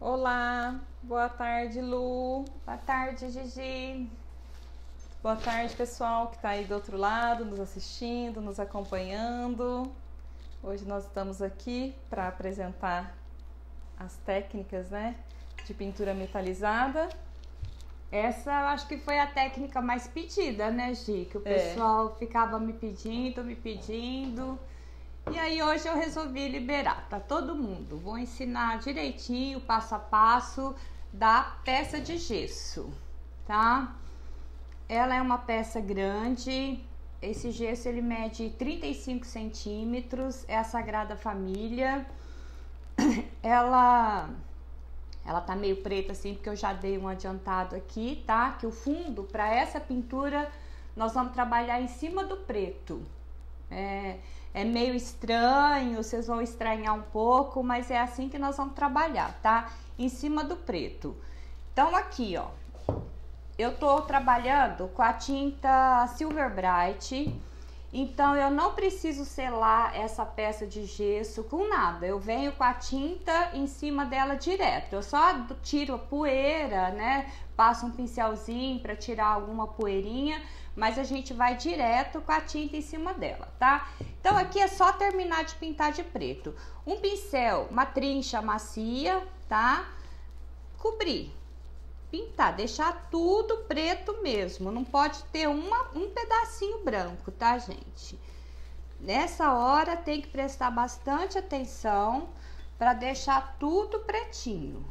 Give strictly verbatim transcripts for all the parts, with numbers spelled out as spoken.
Olá, boa tarde, Lu. Boa tarde, Gigi. Boa tarde, pessoal que está aí do outro lado, nos assistindo, nos acompanhando. Hoje nós estamos aqui para apresentar as técnicas, né, de pintura metalizada. Essa eu acho que foi a técnica mais pedida, né, Gi? Que o É. pessoal ficava me pedindo, me pedindo. E aí hoje eu resolvi liberar para todo mundo. Vou ensinar direitinho, passo a passo, da peça de gesso, tá? Ela é uma peça grande. Esse gesso ele mede trinta e cinco centímetros. É a Sagrada Família. Ela... Ela tá meio preta assim, porque eu já dei um adiantado aqui, tá? Que o fundo, para essa pintura, nós vamos trabalhar em cima do preto. É, é meio estranho, vocês vão estranhar um pouco, mas é assim que nós vamos trabalhar, tá? Em cima do preto. Então aqui, ó, eu tô trabalhando com a tinta Silver Bright. Então eu não preciso selar essa peça de gesso com nada, eu venho com a tinta em cima dela direto. Eu só tiro a poeira, né? Passo um pincelzinho para tirar alguma poeirinha, mas a gente vai direto com a tinta em cima dela, tá? Então aqui é só terminar de pintar de preto. Um pincel, uma trincha macia, tá? Cobrir. Pintar, deixar tudo preto mesmo, não pode ter uma, um pedacinho branco, tá, gente? Nessa hora tem que prestar bastante atenção para deixar tudo pretinho.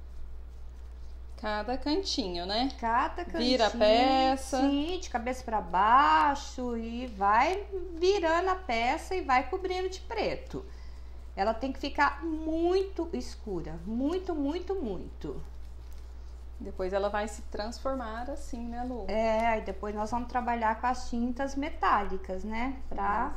Cada cantinho, né? Cada cantinho. Vira a peça. Sim, de cabeça para baixo e vai virando a peça e vai cobrindo de preto. Ela tem que ficar muito escura, muito, muito, muito. Depois ela vai se transformar assim, né, Lu? É, aí depois nós vamos trabalhar com as tintas metálicas, né? Pra,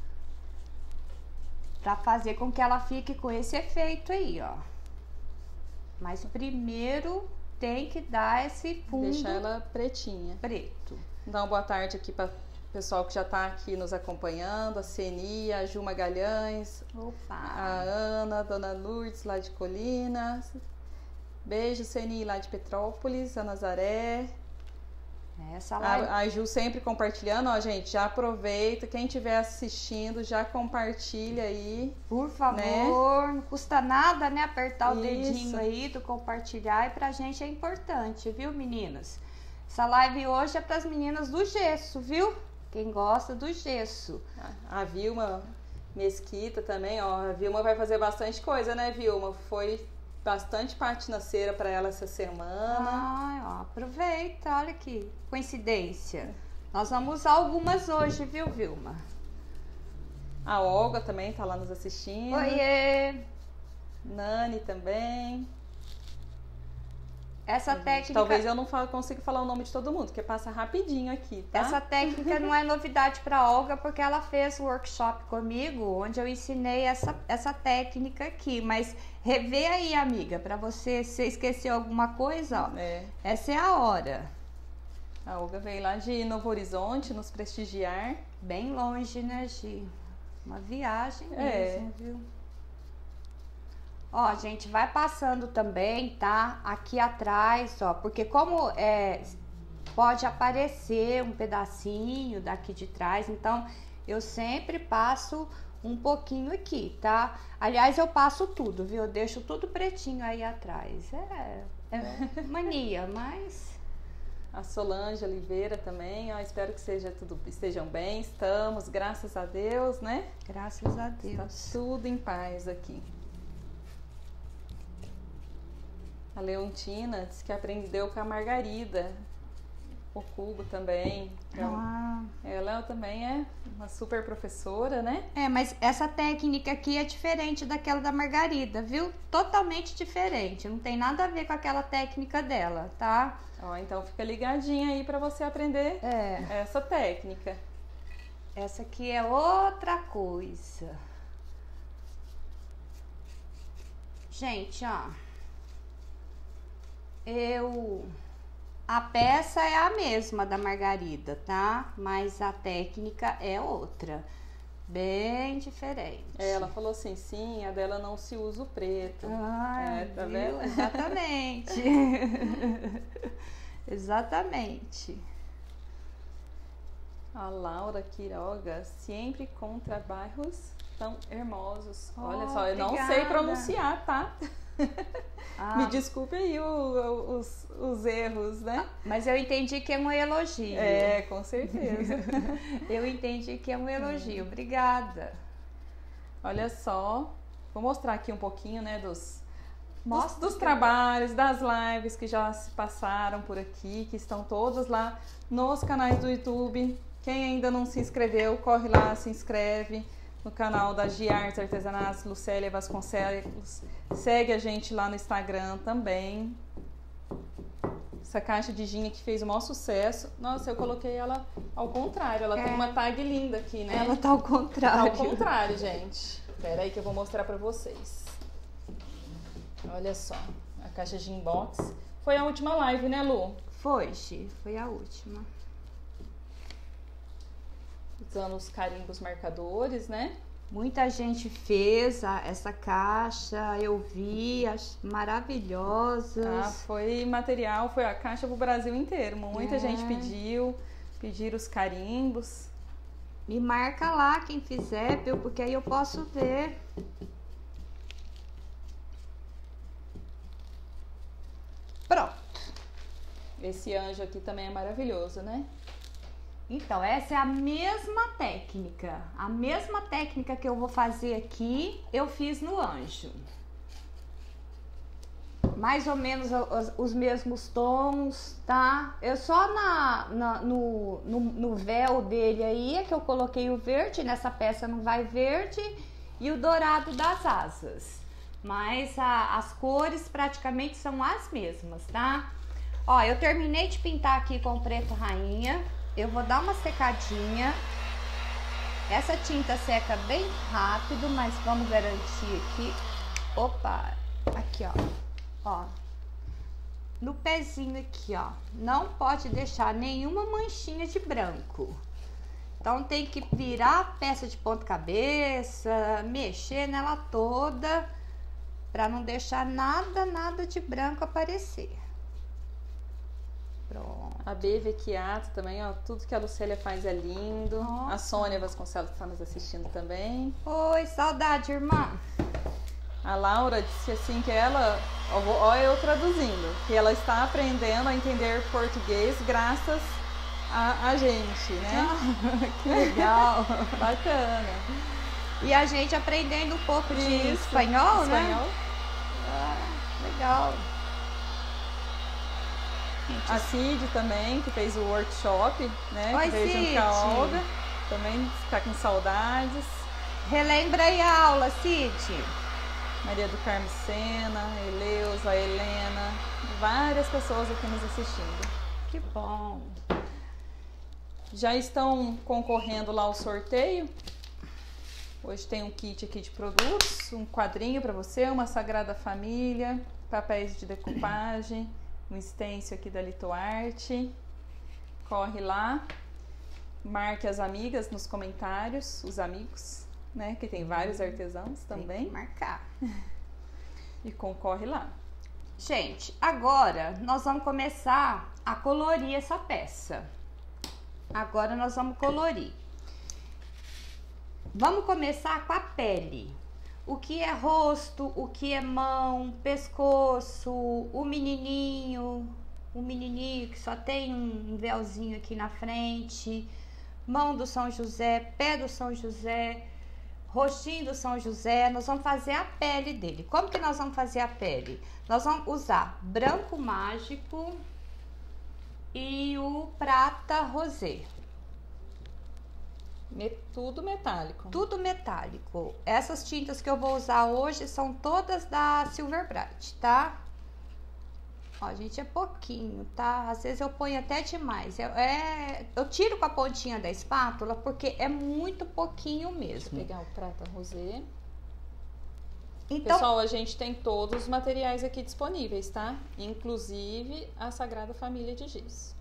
pra fazer com que ela fique com esse efeito aí, ó. Mas primeiro tem que dar esse fundo. Deixar ela pretinha. Preto. Então, boa tarde aqui para o pessoal que já está aqui nos acompanhando. A Ceni, a Ju Magalhães, Opa. a Ana, a Dona Lourdes lá de Colinas. Beijo, Ceni, lá de Petrópolis, a Nazaré. Essa live... A, a Ju sempre compartilhando, ó, gente, já aproveita, quem estiver assistindo, já compartilha aí. Por favor, né? Não custa nada, né, apertar o Isso. dedinho aí do compartilhar, e pra gente é importante, viu, meninas? Essa live hoje é pras meninas do gesso, viu? Quem gosta do gesso. A, a Vilma Mesquita também, ó, a Vilma vai fazer bastante coisa, né, Vilma? Foi... bastante patinaceira para ela essa semana. Ai, ó, aproveita, olha que coincidência. Nós vamos usar algumas hoje, viu, Vilma? A Olga também tá lá nos assistindo. Oiê! Nani também. Essa técnica... Talvez eu não falo, consiga falar o nome de todo mundo, porque passa rapidinho aqui, tá? Essa técnica não é novidade para Olga, porque ela fez o workshop comigo, onde eu ensinei essa, essa técnica aqui. Mas revê aí, amiga, para você, se esqueceu alguma coisa, ó. É. Essa é a hora. A Olga veio lá de Novo Horizonte nos prestigiar. Bem longe, né, Gi? Uma viagem mesmo, é. viu? Ó, gente, vai passando também, tá? Aqui atrás, ó, porque como é, pode aparecer um pedacinho daqui de trás, então eu sempre passo um pouquinho aqui, tá? Aliás, eu passo tudo, viu? Eu deixo tudo pretinho aí atrás. É, é mania, mas... A Solange Oliveira também, ó, espero que seja tudo, estejam bem, estamos, graças a Deus, né? Graças a Deus. Está tudo em paz aqui. A Leontina disse que aprendeu com a Margarida, o Cubo também. Então, ah. Ela também é uma super professora, né? É, mas essa técnica aqui é diferente daquela da Margarida, viu? Totalmente diferente, não tem nada a ver com aquela técnica dela, tá? Ó, então fica ligadinha aí para você aprender é. essa técnica. Essa aqui é outra coisa. Gente, ó. Eu... A peça é a mesma da Margarida, tá? Mas a técnica é outra. Bem diferente. É, ela falou assim, sim, a dela não se usa o preto. Ah, é, tá viu? vendo? Exatamente. Exatamente. A Laura Quiroga, sempre com trabalhos tão hermosos. Oh, Olha só, eu obrigada. não sei pronunciar, tá? Ah, Me desculpe aí o, o, os, os erros, né? mas eu entendi que é um elogio. É, com certeza. Eu entendi que é um elogio. Obrigada. Olha só, vou mostrar aqui um pouquinho, né, dos, Mostra dos, dos que trabalhos, das lives que já se passaram por aqui, que estão todos lá nos canais do YouTube. Quem ainda não se inscreveu, corre lá, se inscreve no canal da G Artes Artesanatos, Lucélia Vasconcelos. Segue a gente lá no Instagram também. Essa caixa de gin que fez o maior sucesso. Nossa, eu coloquei ela ao contrário. Ela É. tem uma tag linda aqui, né? Ela tá ao Tá contrário. ao contrário, gente. Espera aí que eu vou mostrar pra vocês. Olha só, a caixa de inbox. Foi a última live, né, Lu? Foi, Gi, foi a última. Usando os carimbos marcadores, né? Muita gente fez a- essa caixa, eu vi, as maravilhosas. Ah, foi material, foi a caixa pro Brasil inteiro. Muita É. gente pediu, pediram os carimbos. Me marca lá quem fizer, viu? Porque aí eu posso ver. Pronto. Esse anjo aqui também é maravilhoso, né? Então, essa é a mesma técnica. A mesma técnica que eu vou fazer aqui, eu fiz no anjo. Mais ou menos os, os mesmos tons, tá? Eu só na, na- no, no, no véu dele aí é que eu coloquei o verde. Nessa peça não vai verde. E o dourado das asas. Mas a- as cores praticamente são as mesmas, tá? Ó, eu terminei de pintar aqui com preto rainha. Eu vou dar uma secadinha. Essa tinta seca bem rápido, mas vamos garantir aqui. Opa, aqui, ó. Ó. No pezinho aqui, ó. Não pode deixar nenhuma manchinha de branco. Então tem que virar a peça de ponta cabeça, mexer nela toda, pra não deixar nada, nada de branco aparecer. Pronto. A B Vecchiato também, ó. Tudo que a Lucélia faz é lindo. Nossa. A Sônia Vasconcelos está nos assistindo também. Oi, saudade, irmã. A Laura disse assim que ela, ó, vou- ó eu traduzindo, que ela está aprendendo a entender português graças a, a gente, né? Que legal. Bacana. E a gente aprendendo um pouco de Isso. espanhol, né? Espanhol. Ah, legal. A Cid também, que fez o workshop, né? Oi, que veio junto Cid. com a Olga. Também está com saudades. Relembra aí a aula, Cid. Maria do Carmo Sena, Eleusa, Helena, várias pessoas aqui nos assistindo. Que bom. Já estão concorrendo lá ao sorteio. Hoje tem um kit aqui de produtos, um quadrinho para você, uma Sagrada Família, papéis de decupagem, um stencil aqui da Litoarte. Corre lá, marque as amigas nos comentários, os amigos, né? Que tem vários artesãos Tem também. que marcar. E concorre lá. Gente, agora nós vamos começar a colorir essa peça. Agora nós vamos colorir. Vamos começar com a pele. O que é rosto, o que é mão, pescoço, o menininho, o menininho que só tem um véuzinho aqui na frente, mão do São José, pé do São José, rostinho do São José. Nós vamos fazer a pele dele. Como que nós vamos fazer a pele? Nós vamos usar branco mágico e o prata rosé. Me- Tudo metálico. Tudo metálico. Essas tintas que eu vou usar hoje são todas da Silver Bright, tá? Ó, gente, é pouquinho, tá? Às vezes eu ponho até demais. Eu, é, eu tiro com a pontinha da espátula porque é muito pouquinho Deixa eu mesmo. pegar o prata rosé. Então, Pessoal, a gente tem todos os materiais aqui disponíveis, tá? Inclusive a Sagrada Família de Giz.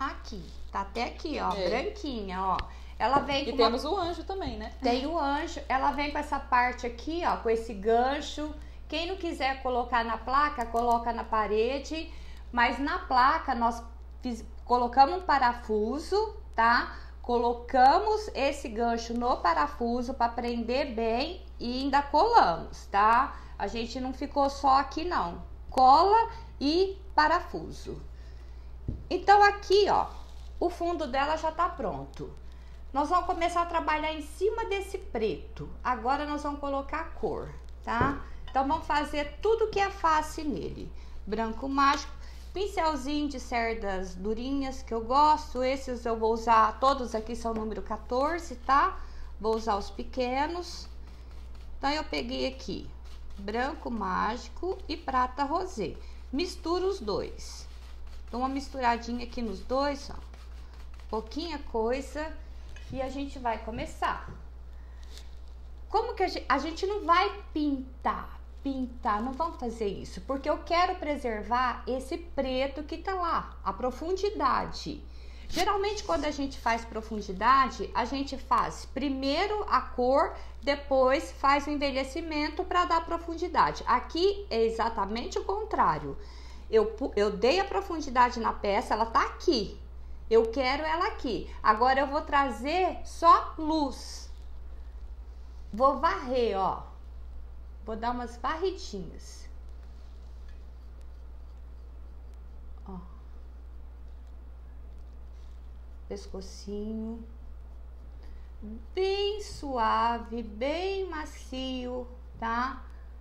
aqui. Tá até aqui, ó, é. branquinha, ó. Ela vem e com temos uma... o anjo também, né? Tem o anjo. Ela vem com essa parte aqui, ó, com esse gancho. Quem não quiser colocar na placa, coloca na parede. Mas na placa nós fiz... colocamos um parafuso, tá? Colocamos esse gancho no parafuso para prender bem e ainda colamos, tá? A gente não ficou só aqui não. Cola e parafuso. Então aqui, ó, o fundo dela já tá pronto. Nós vamos começar a trabalhar em cima desse preto. Agora nós vamos colocar a cor, tá? Então vamos fazer tudo que é face nele. Branco mágico, pincelzinho de cerdas durinhas que eu gosto. Esses eu vou usar, todos aqui são número quatorze, tá? Vou usar os pequenos. Então eu peguei aqui branco mágico e prata rosé. Misturo os dois. Dou uma misturadinha aqui nos dois, ó. Pouquinha coisa. E a gente vai começar. Como que a gente, a gente não vai pintar, pintar, não vamos fazer isso, porque eu quero preservar esse preto que tá lá, a profundidade. Geralmente quando a gente faz profundidade, a gente faz primeiro a cor, depois faz o envelhecimento para dar profundidade. Aqui é exatamente o contrário. Eu, eu dei a profundidade na peça, ela tá aqui. Eu quero ela aqui. Agora eu vou trazer só luz. Vou varrer, ó. Vou dar umas varridinhas. Ó. Pescocinho. Bem suave, bem macio, tá?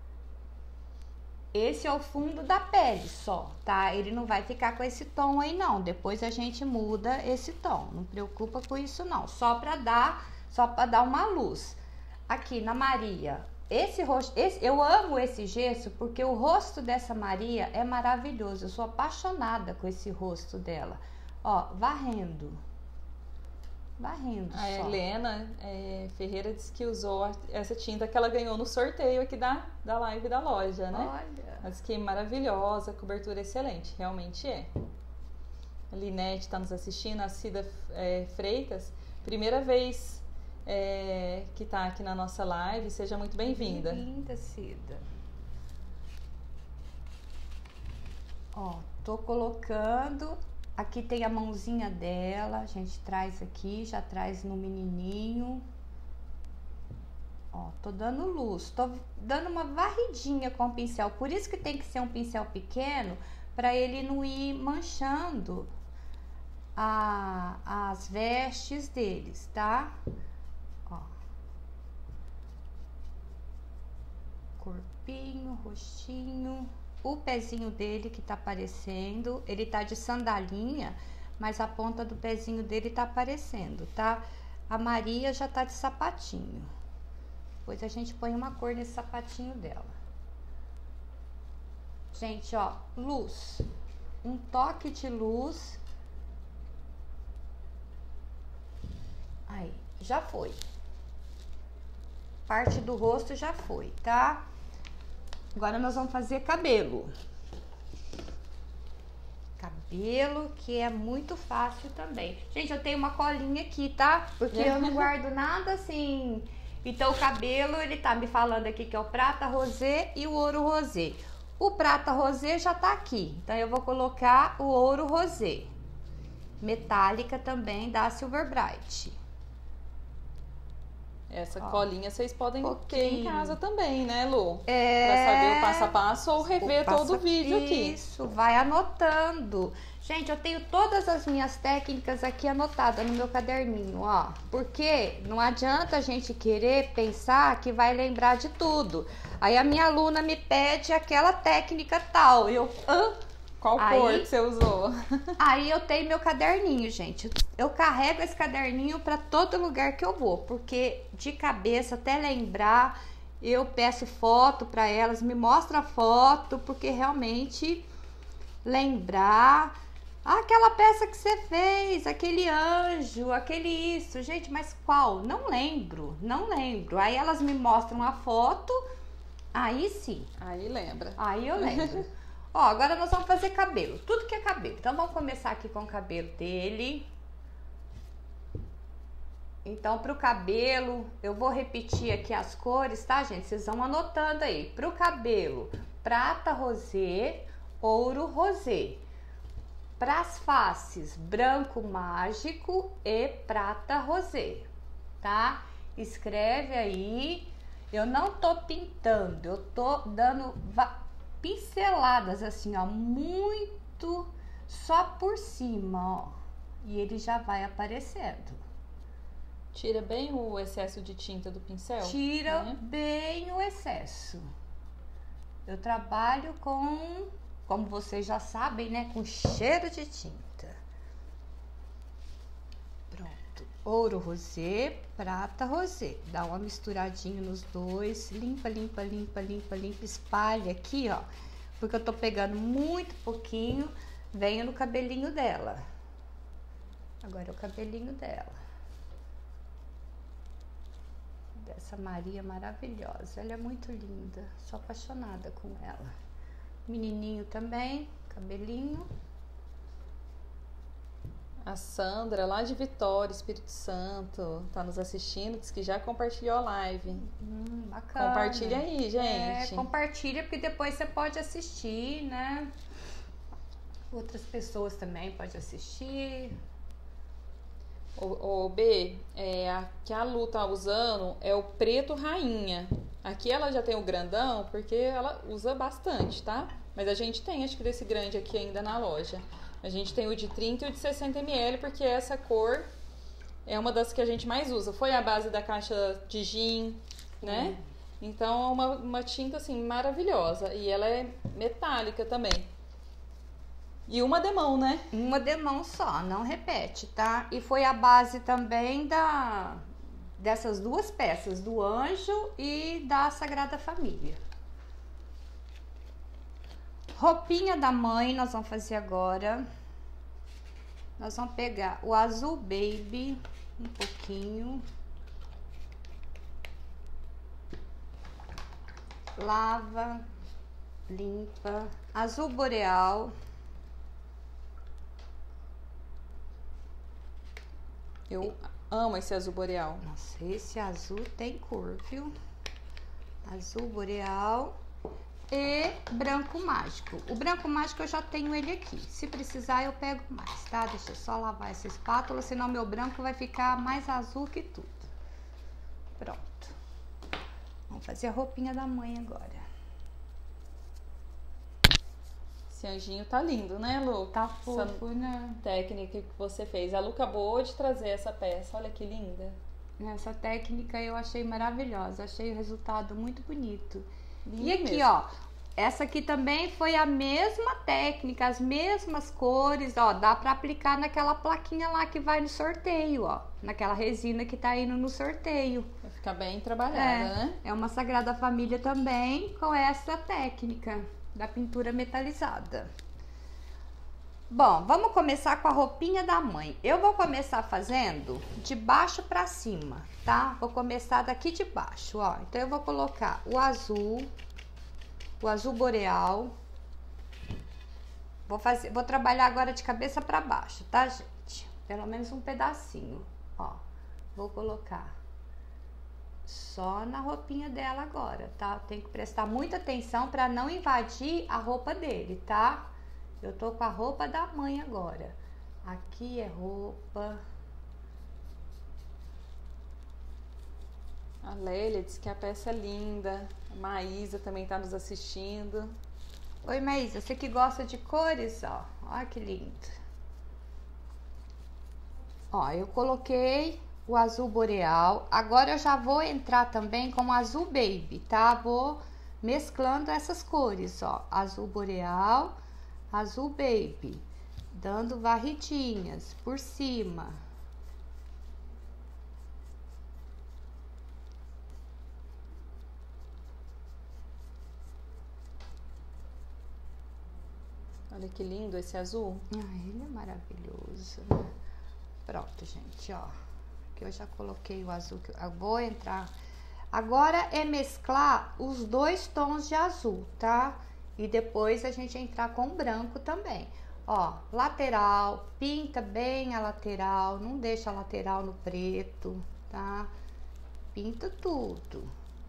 Esse é o fundo da pele só, tá? Ele não vai ficar com esse tom aí não. Depois a gente muda esse tom. Não preocupa com isso não. Só pra dar, só pra dar uma luz. Aqui na Maria, esse rosto, esse, eu amo esse gesso porque o rosto dessa Maria é maravilhoso. Eu sou apaixonada com esse rosto dela. Ó, varrendo. Varrendo a só. Helena é, Ferreira disse que usou essa tinta que ela ganhou no sorteio aqui da, da live da loja, né? Olha. Mas que maravilhosa, cobertura excelente, realmente é. A Linete está nos assistindo, a Cida é, Freitas, primeira vez é, que está aqui na nossa live, seja muito bem-vinda. Bem-vinda, Cida. Ó, tô colocando... Aqui tem a mãozinha dela, a gente traz aqui, já traz no menininho. Ó, tô dando luz, tô dando uma varridinha com o pincel. Por isso que tem que ser um pincel pequeno, para ele não ir manchando a, as vestes deles, tá? Ó. Corpinho, rostinho... O pezinho dele que tá aparecendo, ele tá de sandalinha, mas a ponta do pezinho dele tá aparecendo, tá? A Maria já tá de sapatinho. Depois a gente põe uma cor nesse sapatinho dela. Gente, ó, luz. Um toque de luz. Aí, já foi. Parte do rosto já foi, tá? Agora nós vamos fazer cabelo. Cabelo, que é muito fácil também. Gente, eu tenho uma colinha aqui, tá? Porque eu não guardo nada assim. Então o cabelo, ele tá me falando aqui que é o prata rosé e o ouro rosé. O prata rosé já tá aqui. Então eu vou colocar o ouro rosé. Metálica também da Silver Bright. Essa ó, colinha vocês podem pouquinho. ter em casa também, né, Lu? É... Pra saber o passo a passo ou rever o passo... todo o vídeo aqui. Isso, vai anotando. Gente, eu tenho todas as minhas técnicas aqui anotadas no meu caderninho, ó. Porque não adianta a gente querer pensar que vai lembrar de tudo. Aí a minha aluna me pede aquela técnica tal. Eu... Hã? Qual aí, cor que você usou? Aí eu tenho meu caderninho, gente. Eu carrego esse caderninho para todo lugar que eu vou, porque de cabeça até lembrar, eu peço foto para elas, me mostra a foto, porque realmente lembrar ah, aquela peça que você fez, aquele anjo, aquele isso, gente, mas qual? Não lembro, não lembro. Aí elas me mostram a foto, aí sim. Aí lembra. Aí eu lembro. Ó, agora nós vamos fazer cabelo, tudo que é cabelo. Então, vamos começar aqui com o cabelo dele. Então, pro cabelo, eu vou repetir aqui as cores, tá, gente? Vocês vão anotando aí. Pro cabelo, prata rosé, ouro rosé. Pras faces, branco mágico e prata rosé, tá? Escreve aí. Eu não tô pintando, eu tô dando pinceladas assim, ó, muito só por cima, ó. E ele já vai aparecendo. Tira bem o excesso de tinta do pincel? Tira, né? Bem o excesso. Eu trabalho com, como vocês já sabem, né, com cheiro de tinta. Pronto. Ouro rosé, prata rosé. Dá uma misturadinha nos dois. Limpa, limpa, limpa, limpa, limpa. Espalha aqui, ó. Porque eu tô pegando muito pouquinho. Venho no cabelinho dela. Agora é o cabelinho dela. Dessa Maria maravilhosa. Ela é muito linda. Sou apaixonada com ela. Menininho também. Cabelinho. A Sandra, lá de Vitória, Espírito Santo, tá nos assistindo, diz que já compartilhou a live. Hum, bacana. Compartilha aí, gente. É, compartilha, porque depois você pode assistir, né? Outras pessoas também podem assistir. O, o B, é, a que a Lu tá usando é o preto rainha. Aqui ela já tem o grandão, porque ela usa bastante, tá? Mas a gente tem, acho que desse grande aqui ainda na loja. A gente tem o de trinta e o de sessenta mililitros, porque essa cor é uma das que a gente mais usa. Foi a base da caixa de gin, né? Hum. Então, é uma, uma tinta, assim, maravilhosa. E ela é metálica também. E uma demão, né? Uma demão só, não repete, tá? E foi a base também da dessas duas peças, do Anjo e da Sagrada Família. Roupinha da mãe, nós vamos fazer agora. Nós vamos pegar o azul baby, um pouquinho. Lava, limpa. Azul boreal. Eu amo esse azul boreal. Nossa, esse azul tem cor, viu? Azul boreal. E branco mágico. O branco mágico eu já tenho ele aqui. Se precisar eu pego mais, tá? Deixa eu só lavar essa espátula, senão meu branco vai ficar mais azul que tudo. Pronto. Vamos fazer a roupinha da mãe agora. Esse anjinho tá lindo, né, Lu? Tá fofo, né? Técnica que você fez. A Lu acabou de trazer essa peça. Olha que linda. Essa técnica eu achei maravilhosa. Achei o resultado muito bonito. Lindo e aqui, mesmo. ó, essa aqui também foi a mesma técnica, as mesmas cores, ó, dá pra aplicar naquela plaquinha lá que vai no sorteio, ó, naquela resina que tá indo no sorteio. Vai ficar bem trabalhada, é, né? É uma Sagrada Família também com essa técnica da pintura metalizada. Bom, vamos começar com a roupinha da mãe. Eu vou começar fazendo de baixo pra cima, tá? Vou começar daqui de baixo, ó. Então, eu vou colocar o azul, o azul boreal. Vou fazer, vou trabalhar agora de cabeça pra baixo, tá, gente? Pelo menos um pedacinho, ó. Vou colocar só na roupinha dela agora, tá? Tem que prestar muita atenção pra não invadir a roupa dele, tá? Eu tô com a roupa da mãe agora. Aqui é roupa. A Lélia disse que a peça é linda. A Maísa também tá nos assistindo. Oi, Maísa, você que gosta de cores, ó. Olha que lindo. Ó, eu coloquei o azul boreal. Agora eu já vou entrar também com o azul baby, tá? Vou mesclando essas cores, ó. Azul boreal, azul baby, dando varridinhas por cima. Olha que lindo esse azul. Ah, ele é maravilhoso, né? Pronto, gente, ó. Aqui eu já coloquei o azul, que eu vou entrar. Agora é mesclar os dois tons de azul, tá? e depois a gente entrar com branco também. Ó, lateral, pinta bem a lateral, não deixa a lateral no preto, tá? Pinta tudo.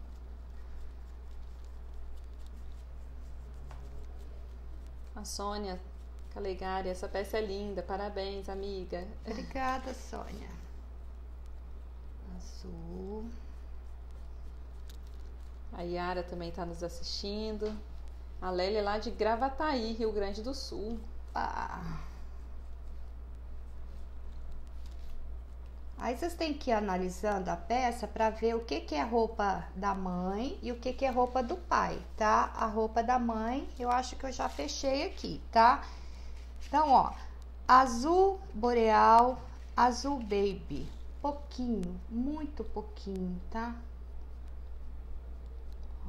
A Sônia Calegari, essa peça é linda, parabéns, amiga. Obrigada, Sônia. Azul. A Yara também está nos assistindo. A Lélia é lá de Gravataí, Rio Grande do Sul. Ah. Aí vocês têm que ir analisando a peça para ver o que, que é roupa da mãe e o que, que é roupa do pai, tá? A roupa da mãe, eu acho que eu já fechei aqui, tá? Então, ó, azul boreal, azul baby, pouquinho, muito pouquinho, tá? Ó,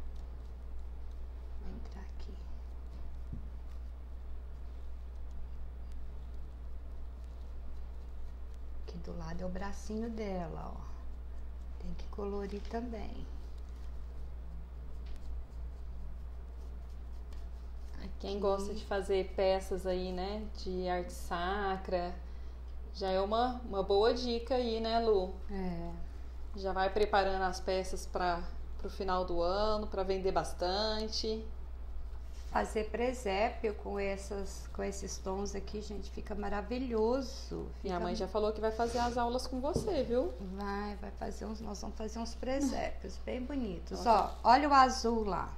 vou entrar aqui. Aqui do lado é o bracinho dela, ó. Tem que colorir também. Quem gosta de fazer peças aí, né, de arte sacra, já é uma, uma boa dica aí, né, Lu? É. Já vai preparando as peças para o final do ano, para vender bastante. Fazer presépio com, essas, com esses tons aqui, gente, fica maravilhoso. Fica... Minha mãe já falou que vai fazer as aulas com você, viu? Vai, vai fazer uns, nós vamos fazer uns presépios bem bonitos. Nossa. Ó, olha o azul lá.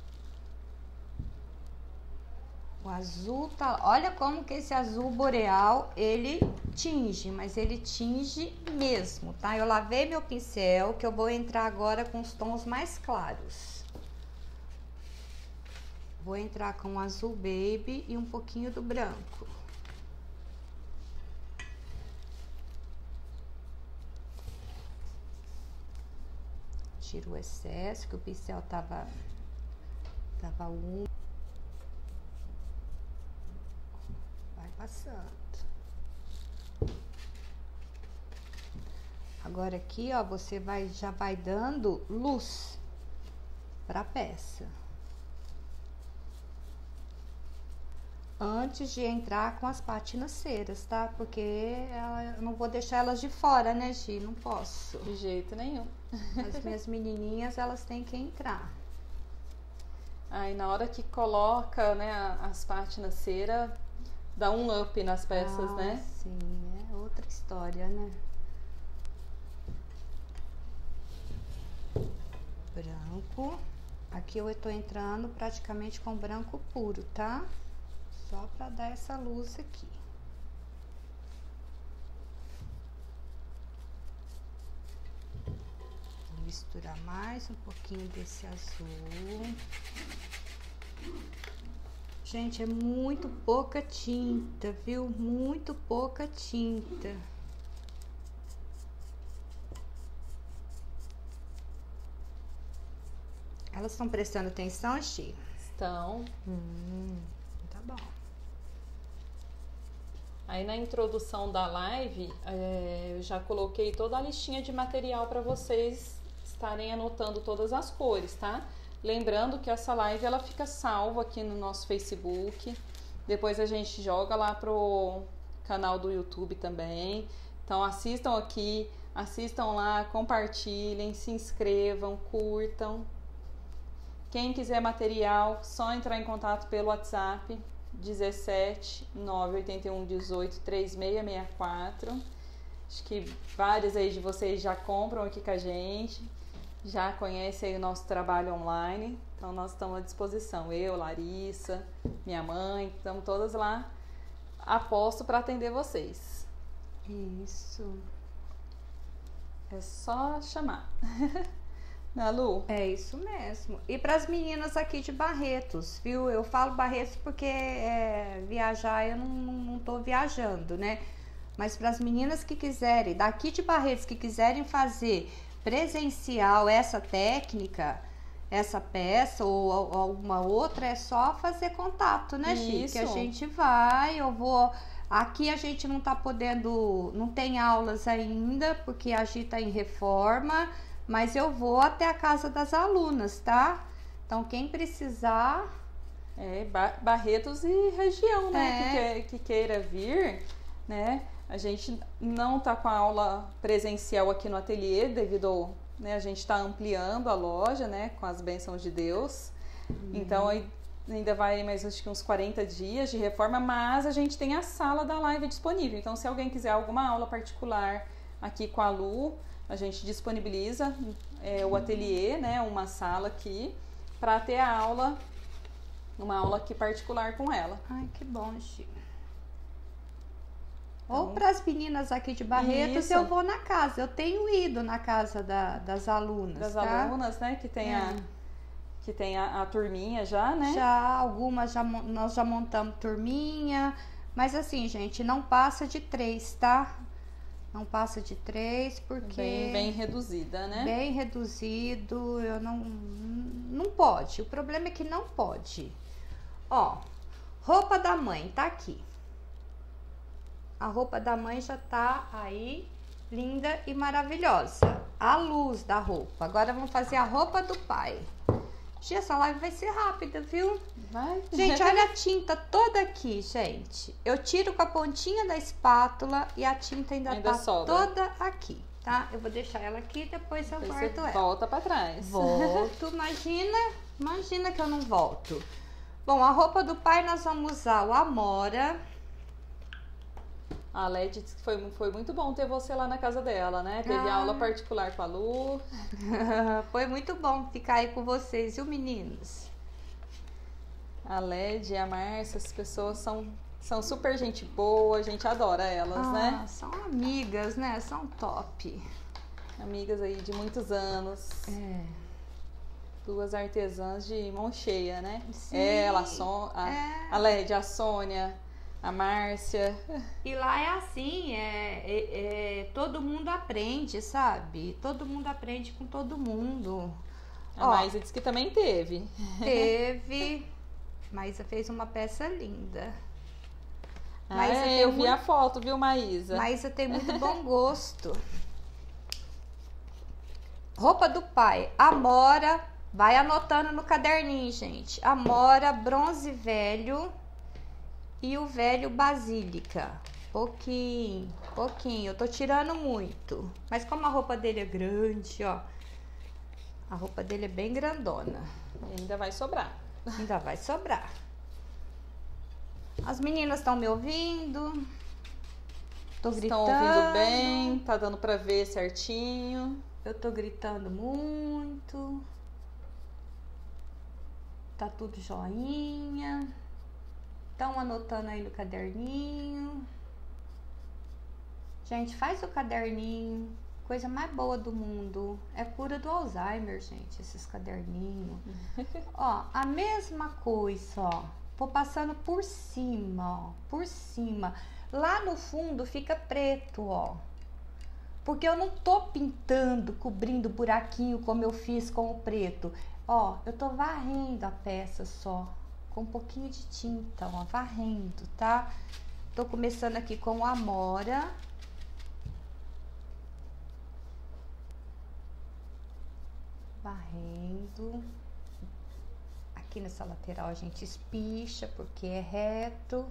O azul tá... Olha como que esse azul boreal, ele tinge, mas ele tinge mesmo, tá? Eu lavei meu pincel, que eu vou entrar agora com os tons mais claros. Vou entrar com o azul baby e um pouquinho do branco. Tiro o excesso, que o pincel tava, tava úmido. Passando. Agora aqui, ó, você vai, já vai dando luz pra peça. Antes de entrar com as patinaceiras, tá? Porque ela, eu não vou deixar elas de fora, né, Gi? Não posso. De jeito nenhum. As minhas menininhas, elas têm que entrar. Aí na hora que coloca, né, as patinaceiras, dá um up nas peças, ah, né? Sim, é outra história, né? Branco. Aqui eu tô entrando praticamente com branco puro, tá? Só pra dar essa luz aqui. Vou misturar mais um pouquinho desse azul. Gente, é muito pouca tinta, viu? Muito pouca tinta. Elas estão prestando atenção, Chi? Estão. Hum, tá bom. Aí na introdução da live, é, eu já coloquei toda a listinha de material para vocês estarem anotando todas as cores, tá? Lembrando que essa live ela fica salva aqui no nosso Facebook. Depois a gente joga lá pro canal do YouTube também. Então assistam aqui, assistam lá, compartilhem, se inscrevam, curtam. Quem quiser material, só entrar em contato pelo WhatsApp dezessete nove oito um dezoito três seis seis quatro. Acho que várias aí de vocês já compram aqui com a gente. Já conhece aí o nosso trabalho online, então nós estamos à disposição. Eu, Larissa, minha mãe, estamos todas lá a posto para atender vocês. Isso. É só chamar. Né, Lu? É isso mesmo. E para as meninas aqui de Barretos, viu? Eu falo Barretos porque é, viajar eu não, não, não tô viajando, né? Mas para as meninas que quiserem, daqui de Barretos, que quiserem fazer presencial essa técnica, essa peça ou alguma outra, é só fazer contato, né, Gi? Que a gente vai, eu vou... Aqui a gente não tá podendo, não tem aulas ainda, porque a Gi tá em reforma, mas eu vou até a casa das alunas, tá? Então, quem precisar, É, Barretos e região, né? É. Que, que, que queira vir, né? A gente não tá com a aula presencial aqui no ateliê, devido ao, né, a gente está ampliando a loja, né? Com as bênçãos de Deus. Uhum. Então, aí ainda vai mais acho que uns quarenta dias de reforma, mas a gente tem a sala da live disponível. Então, se alguém quiser alguma aula particular aqui com a Lu, a gente disponibiliza é, o ateliê, né? Uma sala aqui, para ter a aula, uma aula aqui particular com ela. Ai, que bom, Chico. Ou para as meninas aqui de Barretos, isso. Eu vou na casa. Eu tenho ido na casa da, das alunas. Das tá? alunas, né? Que tem, é. a, que tem a, a turminha já, né? Já, algumas já, nós já montamos turminha. Mas assim, gente, não passa de três, tá? Não passa de três, porque... Bem, bem reduzida, né? Bem reduzido, eu não... Não pode. O problema é que não pode. Ó, roupa da mãe tá aqui. A roupa da mãe já tá aí, linda e maravilhosa. A luz da roupa. Agora vamos fazer a roupa do pai. Gente, essa live vai ser rápida, viu? Vai. Gente, olha a tinta toda aqui, gente. Eu tiro com a pontinha da espátula e a tinta ainda, ainda tá sobra. Toda aqui, tá? Eu vou deixar ela aqui, depois eu depois guardo ela. Volta pra trás. Volto, imagina, imagina que eu não volto. Bom, a roupa do pai nós vamos usar o Amora. A Led disse que foi, foi muito bom ter você lá na casa dela, né? Teve ah. aula particular com a Lu. Foi muito bom ficar aí com vocês, viu, meninos? A Led e a Márcia, essas pessoas são, são super gente boa, a gente adora elas, ah, né? São amigas, né? São top. Amigas aí de muitos anos. É. Duas artesãs de mão cheia, né? Sim. Ela, a, Son, a, é. a Led, a Sônia, a Márcia. E lá é assim, é, é, é, todo mundo aprende, sabe? Todo mundo aprende com todo mundo. A Maísa disse que também teve. Teve. Maísa fez uma peça linda. Ah, Maísa é, eu vi muito... a foto, viu, Maísa? Maísa tem muito bom gosto. Roupa do pai, Amora. Vai anotando no caderninho, gente. Amora, bronze velho e o velho basílica. Pouquinho, pouquinho. Eu tô tirando muito. Mas como a roupa dele é grande, ó. A roupa dele é bem grandona. E ainda vai sobrar. Ainda vai sobrar. As meninas estão me ouvindo. Tô gritando. Estão ouvindo bem. Tá dando pra ver certinho. Eu tô gritando muito. Tá tudo joinha. Estão anotando aí no caderninho. Gente, faz o caderninho. Coisa mais boa do mundo. É cura do Alzheimer, gente, esses caderninhos. Ó, a mesma coisa, ó. Vou passando por cima, ó. Por cima. Lá no fundo fica preto, ó. Porque eu não tô pintando, cobrindo buraquinho como eu fiz com o preto. Ó, eu tô varrendo a peça só. Com um pouquinho de tinta, ó. Varrendo, tá? Tô começando aqui com o Amora. Varrendo. Aqui nessa lateral a gente espicha porque é reto.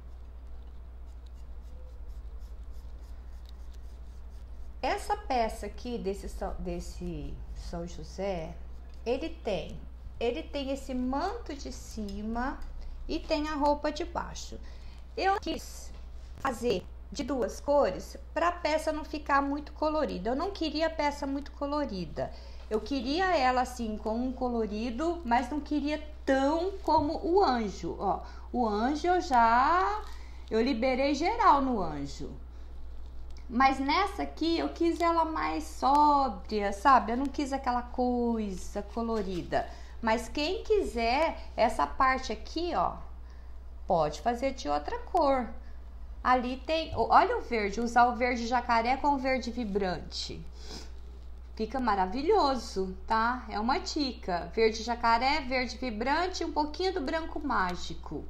Essa peça aqui desse, desse São José, ele tem, ele tem esse manto de cima e tem a roupa de baixo. Eu quis fazer de duas cores para a peça não ficar muito colorida. Eu não queria a peça muito colorida. Eu queria ela assim com um colorido, mas não queria tão como o anjo, ó. O anjo eu já, eu liberei geral no anjo. Mas nessa aqui eu quis ela mais sóbria, sabe? Eu não quis aquela coisa colorida. Mas quem quiser essa parte aqui, ó, pode fazer de outra cor. Ali tem, olha o verde, usar o verde jacaré com o verde vibrante. Fica maravilhoso, tá? É uma dica. Verde jacaré, verde vibrante e um pouquinho do branco mágico.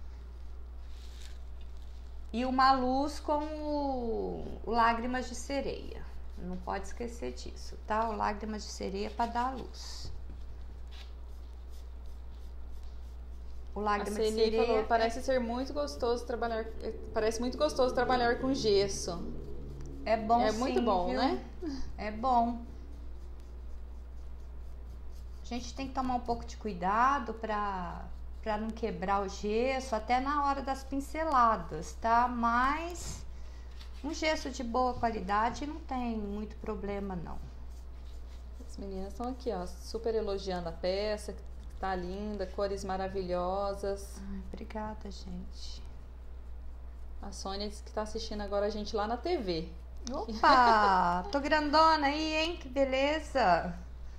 E uma luz com o, o lágrimas de sereia. Não pode esquecer disso, tá? O lágrimas de sereia para dar luz. o A lágrima de Celi sereia. falou, parece ser muito gostoso trabalhar, parece muito gostoso trabalhar com gesso. É bom, É sim, muito bom, viu? né? É bom. A gente tem que tomar um pouco de cuidado para para não quebrar o gesso, até na hora das pinceladas, tá? Mas um gesso de boa qualidade não tem muito problema, não. As meninas estão aqui, ó, super elogiando a peça, que tá linda, cores maravilhosas. Ai, obrigada, gente. A Sônia disse que tá assistindo agora a gente lá na T V. Opa! Tô grandona aí, hein? Que beleza!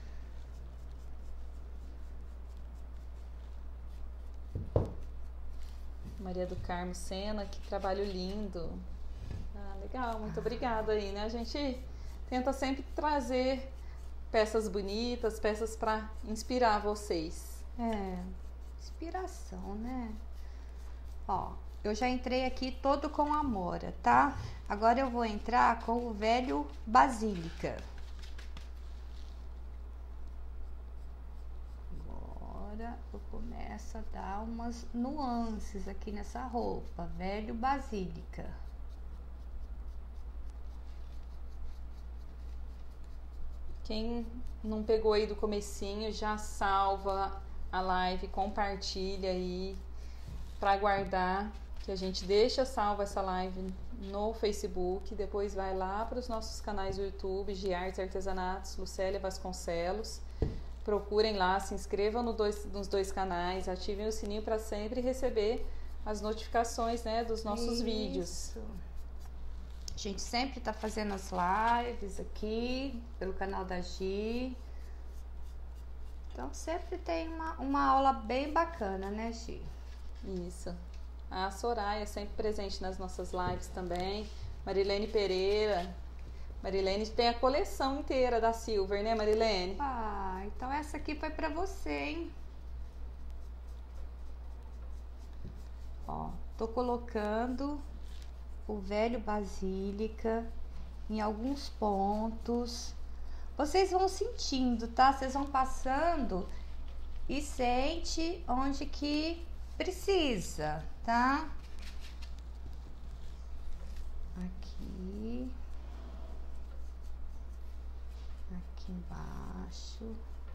Maria do Carmo Sena, que trabalho lindo. Ah, legal, muito obrigada aí, né? A gente tenta sempre trazer peças bonitas, peças para inspirar vocês. É, inspiração, né? Ó, eu já entrei aqui todo com amora, tá? Agora eu vou entrar com o velho basílica. Agora eu começo a dar umas nuances aqui nessa roupa, velho basílica. Quem não pegou aí do comecinho, já salva a live, compartilha aí para guardar, que a gente deixa salva essa live no Facebook, depois vai lá para os nossos canais do YouTube, de Artes e Artesanatos, Lucélia Vasconcelos. Procurem lá, se inscrevam no dois, nos dois canais, ativem o sininho para sempre receber as notificações, né, dos nossos Isso. vídeos. A gente sempre tá fazendo as lives aqui pelo canal da Gi. Então sempre tem uma, uma aula bem bacana, né, Gi? Isso. A Soraya sempre presente nas nossas lives também. Marilene Pereira. Marilene tem a coleção inteira da Silver, né, Marilene? Ah, então essa aqui foi pra você, hein? Ó, tô colocando o velho basílica em alguns pontos. Vocês vão sentindo, tá? Vocês vão passando e sente onde que precisa, tá? Aqui. Aqui embaixo.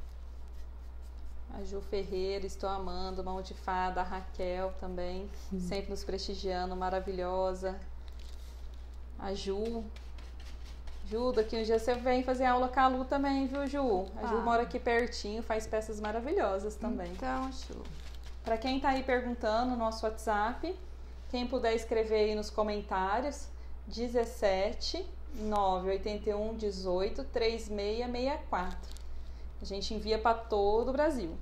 A Ju Ferreira, estou amando, Mão de Fada, a Raquel também, hum. sempre nos prestigiando, maravilhosa. A Ju. Ju, daqui um dia você vem fazer aula com a Lu também, viu, Ju? A Ju ah. mora aqui pertinho, faz peças maravilhosas também. Então, Ju. Para quem tá aí perguntando, no nosso WhatsApp, quem puder escrever aí nos comentários, dezessete, nove oito um, dezoito, trinta e seis sessenta e quatro. A gente envia para todo o Brasil.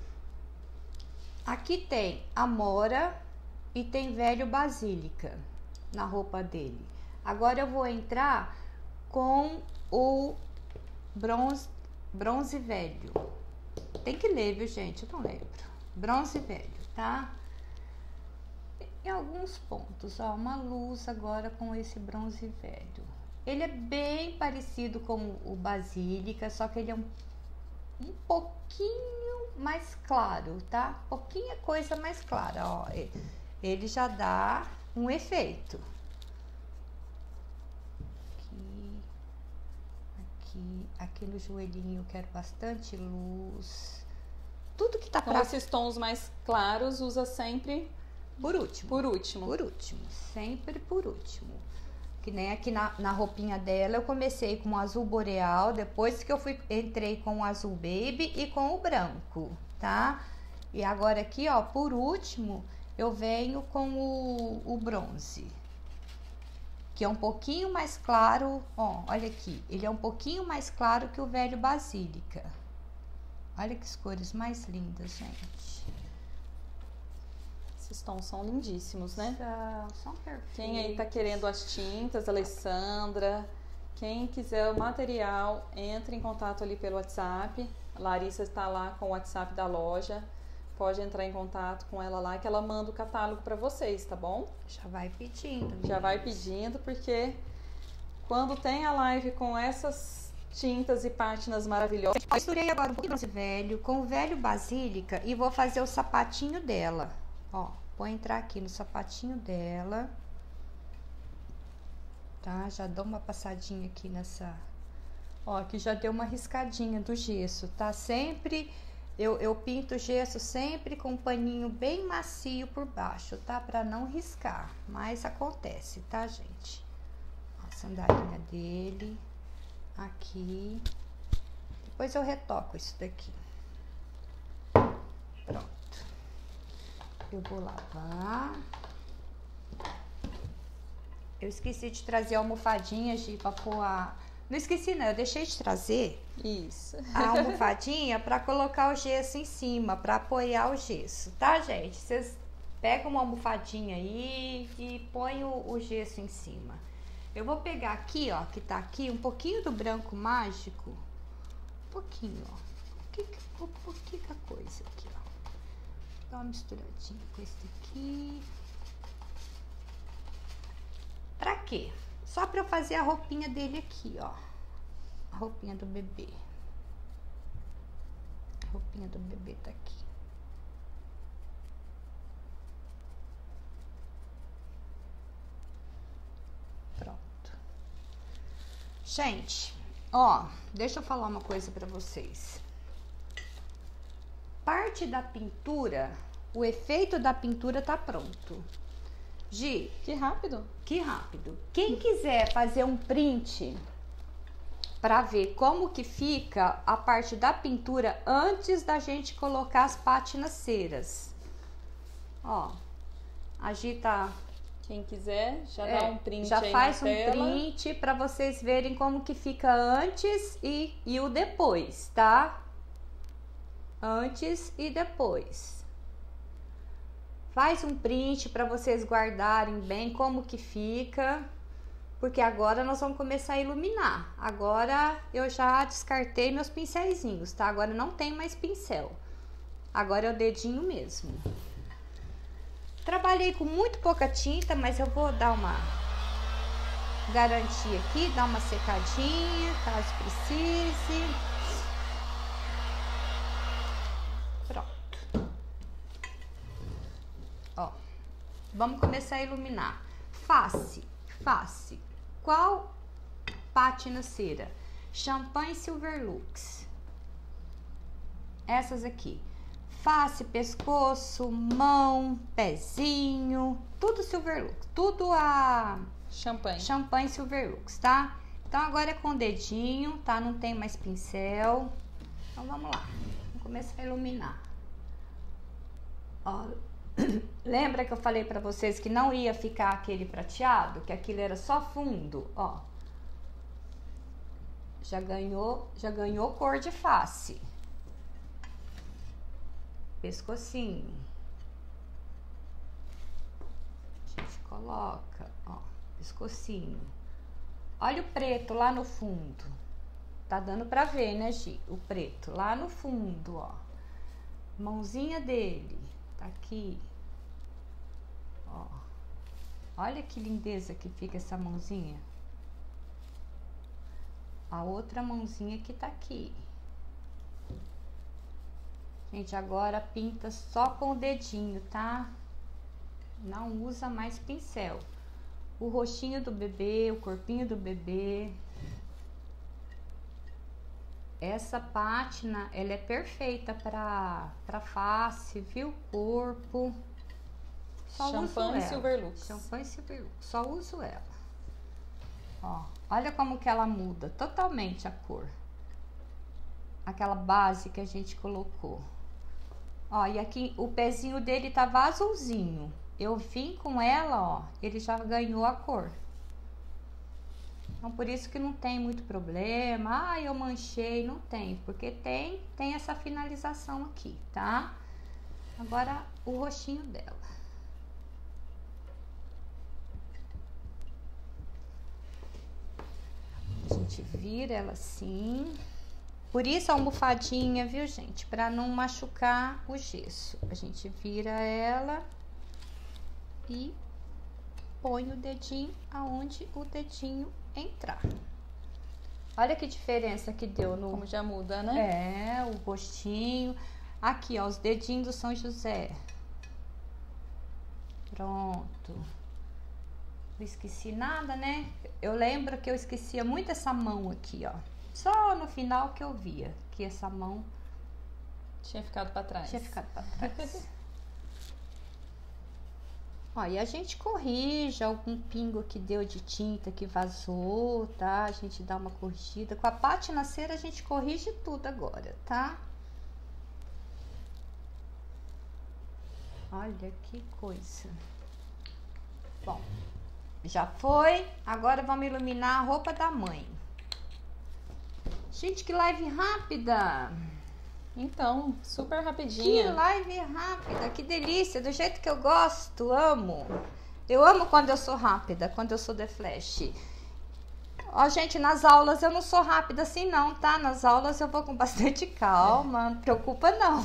Aqui tem amora e tem velho basílica na roupa dele. Agora eu vou entrar com o bronze, bronze velho. Tem que ler, viu, gente? Eu não lembro. Bronze velho, tá? Em alguns pontos, ó, uma luz agora com esse bronze velho. Ele é bem parecido com o basílica, só que ele é um um pouquinho mais claro, tá? Pouquinha coisa mais clara, ó. Ele já dá um efeito. Aqui, aqui, aqui no joelhinho eu quero bastante luz. Tudo que tá então, pra... esses tons mais claros usa sempre por último. Por último. Por último, sempre por último. Que nem aqui na, na roupinha dela, eu comecei com o azul boreal, depois que eu fui, entrei com o azul baby e com o branco, tá? E agora aqui, ó, por último, eu venho com o, o bronze, que é um pouquinho mais claro, ó, olha aqui, ele é um pouquinho mais claro que o velho basílica. Olha que cores mais lindas, gente. Esses tons são lindíssimos, né? São, são perfeitos. Quem aí tá querendo as tintas, Alessandra, quem quiser o material, entre em contato ali pelo WhatsApp. A Larissa está lá com o WhatsApp da loja. Pode entrar em contato com ela lá que ela manda o catálogo para vocês, tá bom? Já vai pedindo. Já vai pedindo, porque quando tem a live com essas tintas e pátinas maravilhosas. Eu misturei agora um pouquinho de velho com o velho basílica e vou fazer o sapatinho dela. Ó, vou entrar aqui no sapatinho dela. Tá? Já dou uma passadinha aqui nessa... Ó, aqui já deu uma riscadinha do gesso, tá? Sempre... Eu, eu pinto o gesso sempre com um paninho bem macio por baixo, tá? Pra não riscar, mas acontece, tá, gente? Ó, a sandalinha dele, aqui. Depois eu retoco isso daqui. Pronto. Eu vou lavar. Eu esqueci de trazer a almofadinha, Gi, pra pôr a... Não esqueci, não. Eu deixei de trazer... Isso. A almofadinha para colocar o gesso em cima, para apoiar o gesso, tá, gente? Vocês pegam uma almofadinha aí e põem o, o gesso em cima. Eu vou pegar aqui, ó, que tá aqui, um pouquinho do branco mágico. Um pouquinho, ó. Um pouquinho a coisa aqui, ó. Dá uma misturadinha com esse daqui. Pra quê? Só pra eu fazer a roupinha dele aqui, ó. A roupinha do bebê. A roupinha do bebê tá aqui. Pronto. Gente, ó, deixa eu falar uma coisa pra vocês. Parte da pintura, o efeito da pintura tá pronto. Gi, que rápido. Que rápido. Quem quiser fazer um print para ver como que fica a parte da pintura antes da gente colocar as pátinas ceras. Ó, a Gi tá... Quem quiser, já é, dá um print já aí faz na um tela. print para vocês verem como que fica antes e, e o depois, tá? Antes e depois. Faz um print para vocês guardarem bem como que fica, porque agora nós vamos começar a iluminar. Agora eu já descartei meus pincelzinhos, tá? Agora não tem mais pincel. Agora é o dedinho mesmo. Trabalhei com muito pouca tinta, mas eu vou dar uma garantia aqui, dar uma secadinha, caso precise. Pronto. Ó, vamos começar a iluminar. Face, face. Qual pátina cera? Champanhe Silverlux. Essas aqui. Face, pescoço, mão, pezinho, tudo Silverlux. Tudo a champanhe. Champanhe Silverlux, tá? Então agora é com o dedinho, tá? Não tem mais pincel. Então vamos lá. Vamos começar a iluminar. Ó, lembra que eu falei pra vocês que não ia ficar aquele prateado? Que aquilo era só fundo, ó. Já ganhou, já ganhou cor de face. Pescocinho. A gente coloca, ó, pescocinho. Olha o preto lá no fundo. Tá dando pra ver, né, Gi? O preto lá no fundo, ó. Mãozinha dele. Tá aqui. Ó. Olha que lindeza que fica essa mãozinha. A outra mãozinha que tá aqui. Gente, agora pinta só com o dedinho, tá? Não usa mais pincel. O rostinho do bebê, o corpinho do bebê. Essa pátina, ela é perfeita pra, pra face, viu? Corpo. Só Champanhe Silverlux. Champanhe Silverlux. Só uso ela. Ó, olha como que ela muda totalmente a cor. Aquela base que a gente colocou. Ó, e aqui o pezinho dele tava azulzinho. Eu vim com ela, ó, ele já ganhou a cor. Então, por isso que não tem muito problema. Ah, eu manchei. Não tem, porque tem, tem essa finalização aqui, tá? Agora, o rostinho dela. A gente vira ela assim. Por isso a almofadinha, viu, gente? Pra não machucar o gesso. A gente vira ela e põe o dedinho aonde o dedinho entrar. Olha que diferença que deu no... Como já muda, né? É, o rostinho. Aqui, ó, os dedinhos do São José. Pronto. Não esqueci nada, né? Eu lembro que eu esquecia muito essa mão aqui, ó. Só no final que eu via que essa mão... Tinha ficado pra trás. Tinha ficado pra trás. Ó, e a gente corrige algum pingo que deu de tinta que vazou, tá? A gente dá uma corrigida. Com a pátina cera a gente corrige tudo agora, tá? Olha que coisa. Bom, já foi. Agora vamos iluminar a roupa da mãe. Gente, que live rápida! Então, super Que rapidinha. live rápida, que delícia, do jeito que eu gosto, amo. Eu amo quando eu sou rápida, quando eu sou The Flash. Ó, gente, nas aulas eu não sou rápida assim não, tá? Nas aulas eu vou com bastante calma, é. Não preocupa não.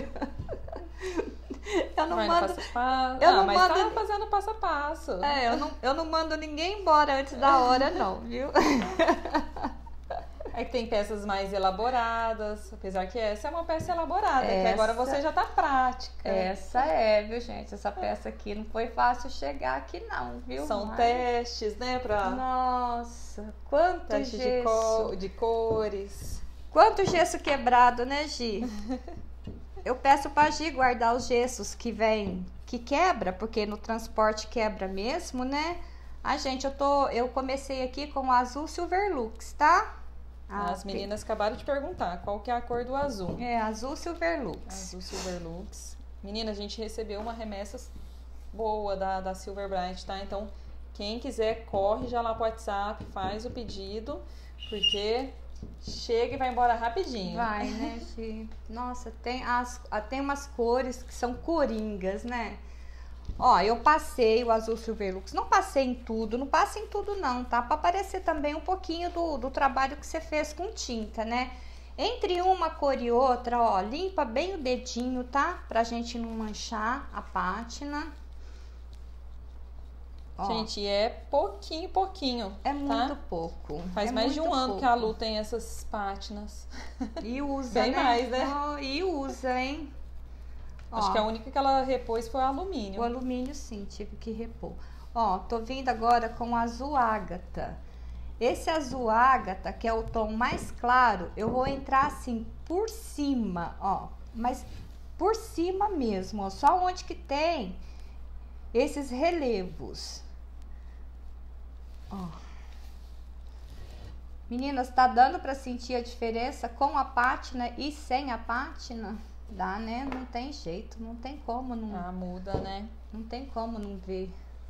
Eu não Vai mando... passo a passo. Eu ah, não mas mando... tá fazendo passo a passo. É, eu não, eu não mando ninguém embora antes da hora não, viu? É que tem peças mais elaboradas, apesar que essa é uma peça elaborada, Essa... que agora você já tá prática. Essa é, viu, gente? Essa peça aqui não foi fácil chegar aqui não, viu? São Mas... testes, né, pra... Nossa, quanto teste gesso. de, co... de cores. Quanto gesso quebrado, né, Gi? Eu peço pra Gi guardar os gessos que vem, que quebra, porque no transporte quebra mesmo, né? Ah, gente, eu tô, eu comecei aqui com o azul Silverlux, tá? Ah, As meninas acabaram de perguntar qual que é a cor do azul. É, azul Silverlux. Azul Silverlux. Menina, a gente recebeu uma remessa boa da, da Silver Bright, tá? Então, quem quiser, corre já lá pro WhatsApp, faz o pedido, porque chega e vai embora rapidinho. Vai, né, Gi? Nossa, tem, as, tem umas cores que são coringas, né? Ó, eu passei o azul Silverlux, não passei em tudo, não passa em tudo não, tá? Pra aparecer também um pouquinho do, do trabalho que você fez com tinta, né? Entre uma cor e outra, ó, limpa bem o dedinho, tá? Pra gente não manchar a pátina. Ó, gente, é pouquinho, pouquinho, é tá? muito pouco. Faz é mais de um muito ano pouco. que a Lu tem essas pátinas. E usa, Bem né? mais, né? Oh, e usa, hein? Acho Ó, que a única que ela repôs foi o alumínio. o alumínio, sim, tive que repor. Ó, tô vindo agora com o azul ágata. Esse azul ágata, que é o tom mais claro, eu vou entrar assim por cima, ó. Mas por cima mesmo, ó. Só onde que tem esses relevos. Ó. Meninas, tá dando pra sentir a diferença com a pátina e sem a pátina? Dá, né? Não tem jeito, não tem como não... Ah, muda, né? Não tem como não ver.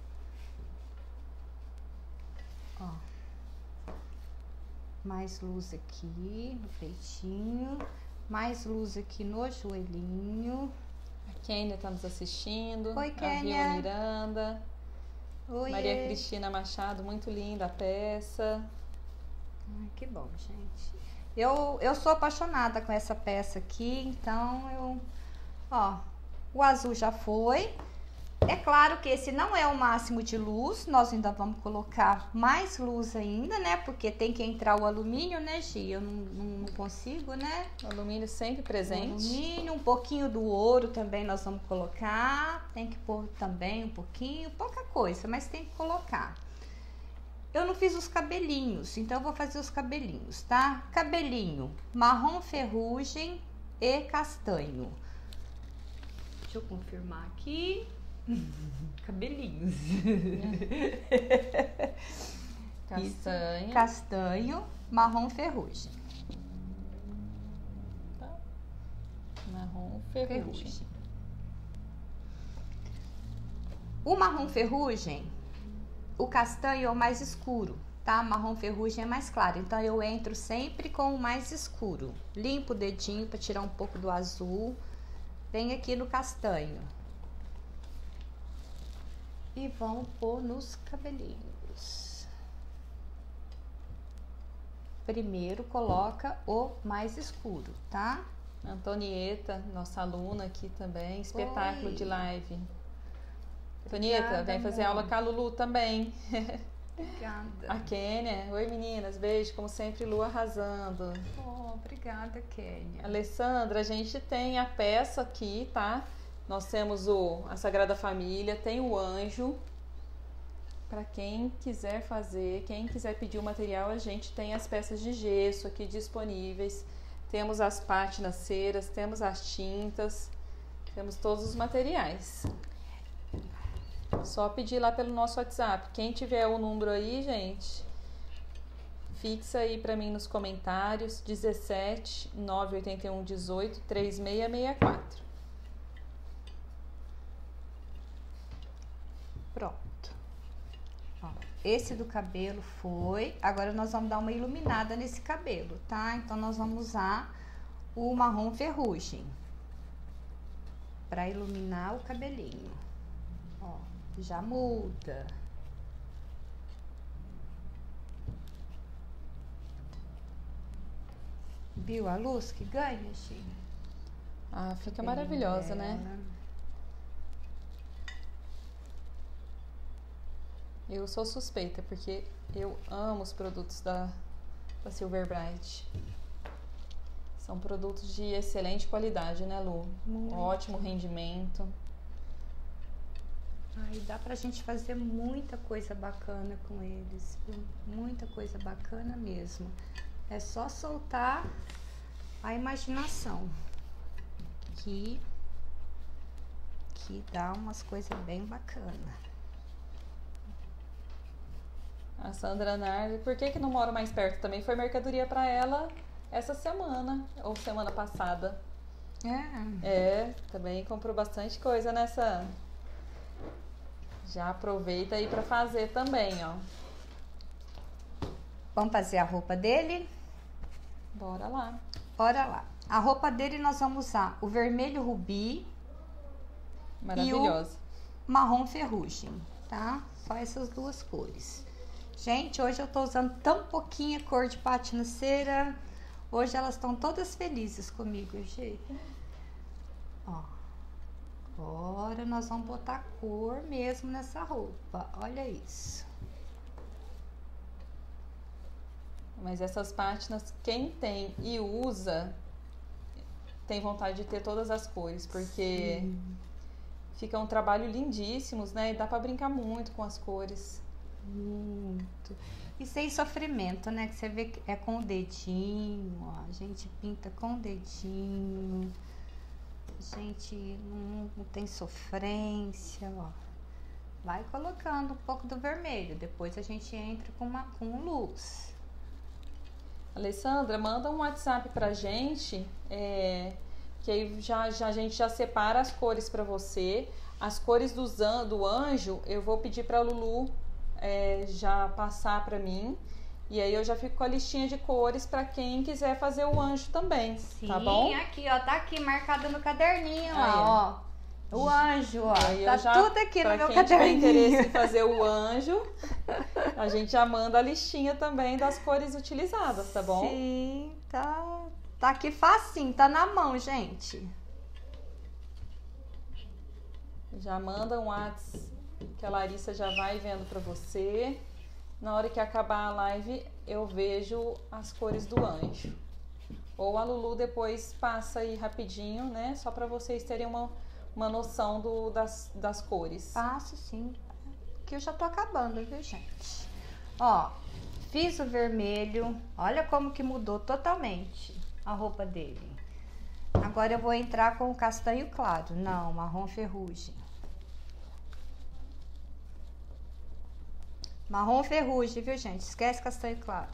Ó. Mais luz aqui no peitinho. Mais luz aqui no joelhinho. A Kênia tá nos assistindo. Oi, A Kênia. Rio Miranda. Oi. Maria Cristina Machado, muito linda a peça. Ai, que bom, gente. Eu, eu sou apaixonada com essa peça aqui, então eu... Ó, o azul já foi. É claro que esse não é o máximo de luz, nós ainda vamos colocar mais luz ainda, né? Porque tem que entrar o alumínio, né, Gi? Eu não, não, não consigo, né? O alumínio sempre O presente. alumínio, um pouquinho do ouro também nós vamos colocar. Tem que pôr também um pouquinho, pouca coisa, mas tem que colocar. Eu não fiz os cabelinhos, então eu vou fazer os cabelinhos, tá? Cabelinho marrom ferrugem e castanho. Deixa eu confirmar aqui. Cabelinhos. Castanho. Castanho, marrom ferrugem. Tá. Marrom ferrugem. ferrugem. O marrom ferrugem, o castanho é o mais escuro, tá? Marrom ferrugem é mais claro, então eu entro sempre com o mais escuro. Limpo o dedinho para tirar um pouco do azul. Vem aqui no castanho. E vão pôr nos cabelinhos. Primeiro coloca o mais escuro, tá? Antonieta, nossa aluna aqui também, espetáculo Oi. de live. Antonieta, Obrigada, vem fazer amor. aula com a Lulu também. Obrigada. A Kênia. Oi, meninas. Beijo. Como sempre, Lu arrasando. Oh, obrigada, Kênia. Alessandra, a gente tem a peça aqui, tá? Nós temos o, a Sagrada Família, tem o anjo. Para quem quiser fazer, quem quiser pedir o material, a gente tem as peças de gesso aqui disponíveis. Temos as pátinas ceras, temos as tintas, temos todos os materiais. Só pedir lá pelo nosso WhatsApp. Quem tiver o número aí, gente, fixa aí para mim nos comentários, dezessete, nove oito um, dezoito, trinta e seis sessenta e quatro. Pronto. Ó, esse do cabelo foi. Agora nós vamos dar uma iluminada nesse cabelo, tá? Então nós vamos usar o marrom ferrugem para iluminar o cabelinho. Ó, já muda. Viu a luz que ganha, Gi? Ah, fica maravilhosa, né? Eu sou suspeita, porque eu amo os produtos da, da Silver Bright. São produtos de excelente qualidade, né, Lu? Muito. Ótimo rendimento. Aí dá pra gente fazer muita coisa bacana com eles, viu? Muita coisa bacana mesmo. É só soltar a imaginação, que, que dá umas coisas bem bacanas. A Sandra Nardi, por que que não moro mais perto? Também foi mercadoria para ela essa semana, ou semana passada. É. É, também comprou bastante coisa nessa. Já aproveita aí para fazer também, ó. Vamos fazer a roupa dele? Bora lá. Bora lá. A roupa dele nós vamos usar o vermelho rubi. Maravilhosa. E o marrom ferrugem, tá? Só essas duas cores. Gente, hoje eu tô usando tão pouquinha cor de pátina cera. Hoje elas estão todas felizes comigo, gente. Ó. Agora nós vamos botar cor mesmo nessa roupa. Olha isso. Mas essas pátinas, quem tem e usa, tem vontade de ter todas as cores, porque sim, fica um trabalho lindíssimos, né? E dá pra brincar muito com as cores. Muito. E sem sofrimento, né? Que você vê que é com o dedinho, ó. A gente pinta com o dedinho. A gente não, não tem sofrência, ó. Vai colocando um pouco do vermelho. Depois a gente entra com, uma, com luz. Alessandra, manda um WhatsApp pra gente, é, que aí já, já, a gente já separa as cores pra você. As cores do, do anjo, eu vou pedir pra Lulu É, já passar para mim, e aí eu já fico com a listinha de cores para quem quiser fazer o anjo também. Sim, tá bom? Aqui, ó, tá aqui marcado no caderninho, aí, ó, ó, o anjo, ó, aí tá já, tudo aqui no meu quem caderninho. tiver interesse em fazer o anjo, a gente já manda a listinha também das cores utilizadas, tá bom? Sim, tá, tá aqui facinho, tá na mão, gente. Já manda um WhatsApp que a Larissa já vai vendo pra você. Na hora que acabar a live, eu vejo as cores do anjo. Ou a Lulu depois passa aí rapidinho, né? Só pra vocês terem uma, uma noção do, das, das cores. Passo sim, que eu já tô acabando, viu, gente? Ó, fiz o vermelho. Olha como que mudou totalmente a roupa dele. Agora eu vou entrar com o castanho claro. Não, marrom ferrugem. Marrom ferrugem, viu, gente? Esquece castanho claro.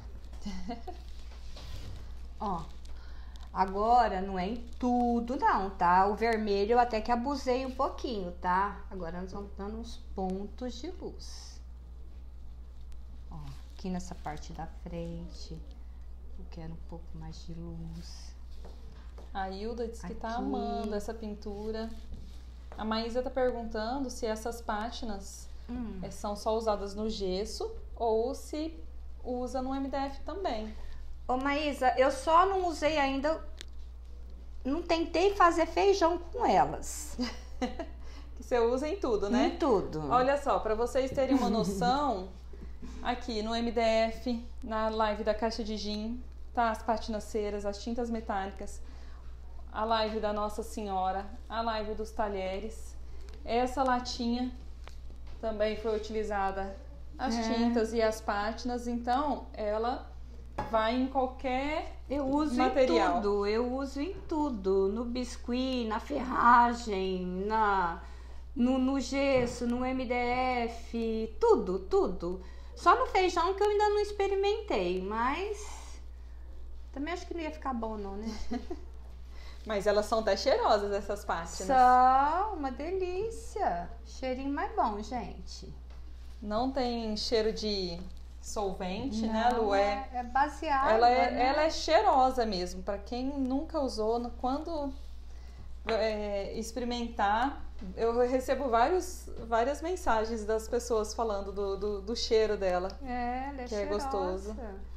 Ó, agora não é em tudo não, tá? O vermelho eu até que abusei um pouquinho, tá? Agora nós vamos dando uns pontos de luz. Ó, aqui nessa parte da frente, eu quero um pouco mais de luz. A Hilda disse que aqui tá amando essa pintura. A Maísa tá perguntando se essas pátinas Hum. são só usadas no gesso ou se usa no M D F também. Ô Maísa, eu só não usei ainda, não tentei fazer feijão com elas. Que você usa em tudo, né? Em tudo. Olha só, para vocês terem uma noção, Aqui no M D F, na live da caixa de gin, tá? As patinaceiras, as tintas metálicas, a live da Nossa Senhora, a live dos talheres. Essa latinha também foi utilizada as é. tintas e as pátinas, então ela vai em qualquer eu uso material. em tudo, eu uso em tudo, no biscuit, na ferragem, na, no, no gesso, no M D F, tudo, tudo. Só no feijão que eu ainda não experimentei, mas também acho que não ia ficar bom não, né? Mas elas são até cheirosas, essas pátinas. São uma delícia. Cheirinho mais bom, gente. Não tem cheiro de solvente, não, né, Lu? É, é baseada, ela é, né? ela é cheirosa mesmo. Para quem nunca usou, quando é, experimentar, eu recebo vários, várias mensagens das pessoas falando do, do, do cheiro dela. É, ela é que cheirosa. é gostoso.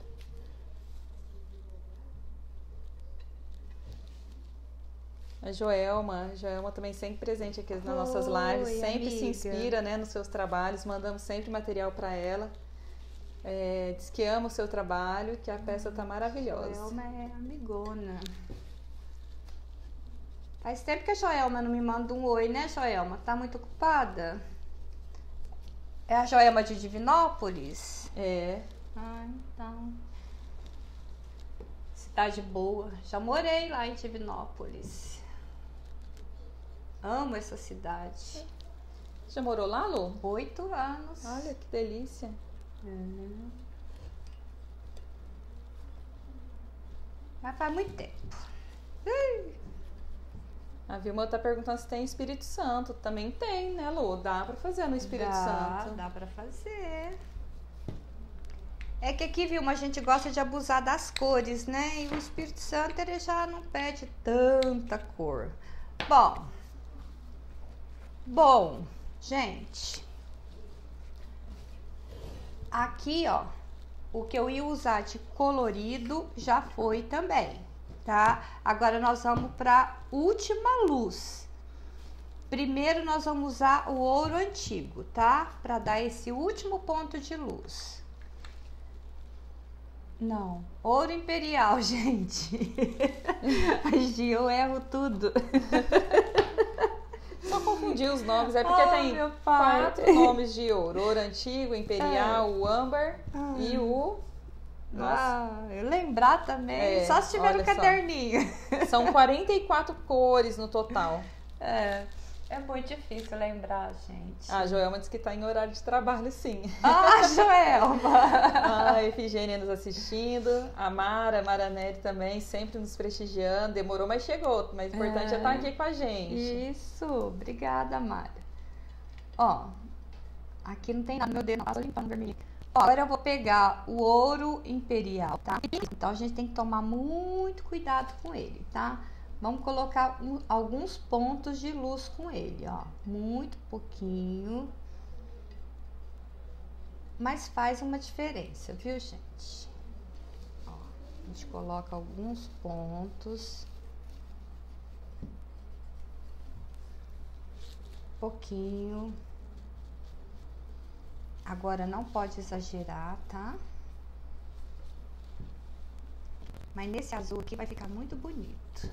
A Joelma, a Joelma também sempre presente aqui nas nossas lives, Oi, sempre amiga. se inspira, né, nos seus trabalhos, mandamos sempre material para ela. É, diz que ama o seu trabalho, que a peça tá maravilhosa. Joelma é amigona. Faz tempo que a Joelma não me manda um oi, né, Joelma? Tá muito ocupada? É a Joelma de Divinópolis? É. Ah, então. Cidade boa. Já morei lá em Divinópolis. Amo essa cidade. Já morou lá, Lu? Oito anos. Olha que delícia. Uhum. Mas faz muito tempo. A Vilma tá perguntando se tem Espírito Santo. Também tem, né, Lu? Dá pra fazer no Espírito dá, Santo. Dá pra fazer. É que aqui, Vilma, a gente gosta de abusar das cores, né? E o Espírito Santo, ele já não pede tanta cor. Bom. Bom, gente. Aqui, ó, o que eu ia usar de colorido já foi também, tá? Agora nós vamos para última luz. Primeiro nós vamos usar o ouro antigo, tá? Para dar esse último ponto de luz. Não, ouro imperial, gente. Eu erro tudo. Só confundir os nomes, é porque oh, tem quatro nomes de ouro. Ouro antigo, imperial, é. o âmbar ah. e o... Nossa. Ah, eu lembrar também, é, só se tiver no caderninho. Só. São quarenta e quatro cores no total. É, é muito difícil lembrar, gente. A Joelma disse que está em horário de trabalho, sim. Ah, Joelma! A Efigênia nos assistindo, a Mara, a Mara Nery também, sempre nos prestigiando. Demorou, mas chegou. Mas o importante é, é estar aqui com a gente. Isso, obrigada, Mara. Ó, aqui não tem nada no meu dedo, não, tô limpando vermelho. Ó, agora eu vou pegar o ouro imperial, tá? Então a gente tem que tomar muito cuidado com ele, tá? Vamos colocar um, alguns pontos de luz com ele, ó. Muito pouquinho. Mas faz uma diferença, viu, gente? Ó, a gente coloca alguns pontos. Pouquinho. Agora não pode exagerar, tá? Mas nesse azul aqui vai ficar muito bonito.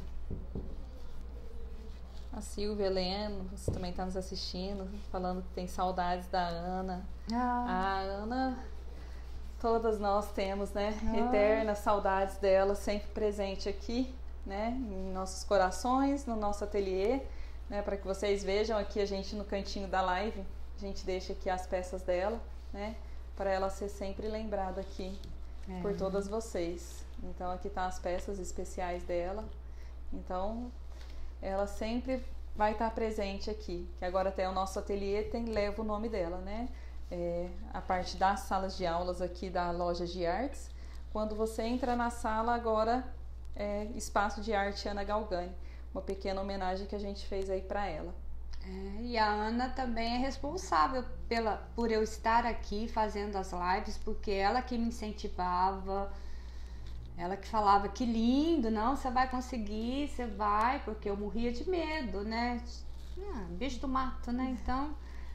A Silvia Helena, você também está nos assistindo, falando que tem saudades da Ana. Ah. A Ana, todas nós temos, né? Ah. Eternas saudades dela, sempre presente aqui, né? Em nossos corações, no nosso ateliê, né? Para que vocês vejam aqui a gente no cantinho da live, a gente deixa aqui as peças dela, né? Para ela ser sempre lembrada aqui é. por todas vocês. Então aqui tá as peças especiais dela. Então, ela sempre vai estar presente aqui, que agora até o nosso ateliê tem, leva o nome dela, né? É, a parte das salas de aulas aqui da loja de artes. Quando você entra na sala, agora é Espaço de Arte Ana Galgani. Uma pequena homenagem que a gente fez aí para ela. É, e a Ana também é responsável pela, por eu estar aqui fazendo as lives, porque ela que me incentivava. Ela que falava que lindo, não, você vai conseguir, você vai, porque eu morria de medo, né? Ah, bicho do mato, né? Então,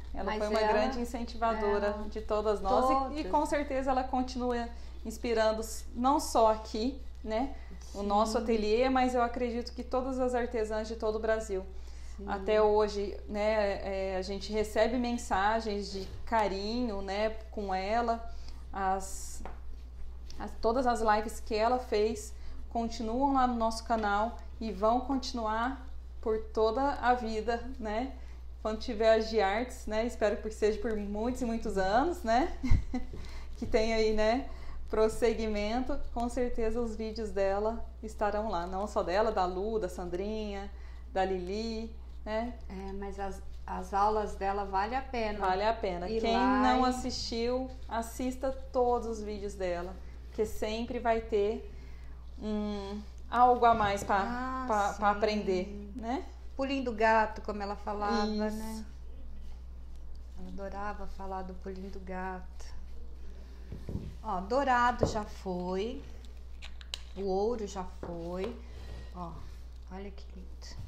Ela Mas foi uma ela, grande incentivadora é, de todas nós todas. E, e com certeza ela continua inspirando não só aqui, né? Sim. O nosso ateliê, mas eu acredito que todas as artesãs de todo o Brasil. Sim. Até hoje, né, é, a gente recebe mensagens de carinho, né, com ela. As, as, todas as lives que ela fez continuam lá no nosso canal e vão continuar por toda a vida, né? Quando tiver as de artes, né? Espero que seja por muitos e muitos anos, né? Que tenha aí, né? Prosseguimento. Com certeza os vídeos dela estarão lá. Não só dela, da Lu, da Sandrinha, da Lili, né? É, mas as, as aulas dela vale a pena. Vale a pena. Ir Quem lá não e... assistiu, assista todos os vídeos dela. Porque sempre vai ter um, algo a mais para ah, aprender, né? Pulinho do gato, como ela falava, Isso. né? Ela adorava falar do pulinho do gato. Ó, dourado já foi. O ouro já foi. Ó, olha que lindo.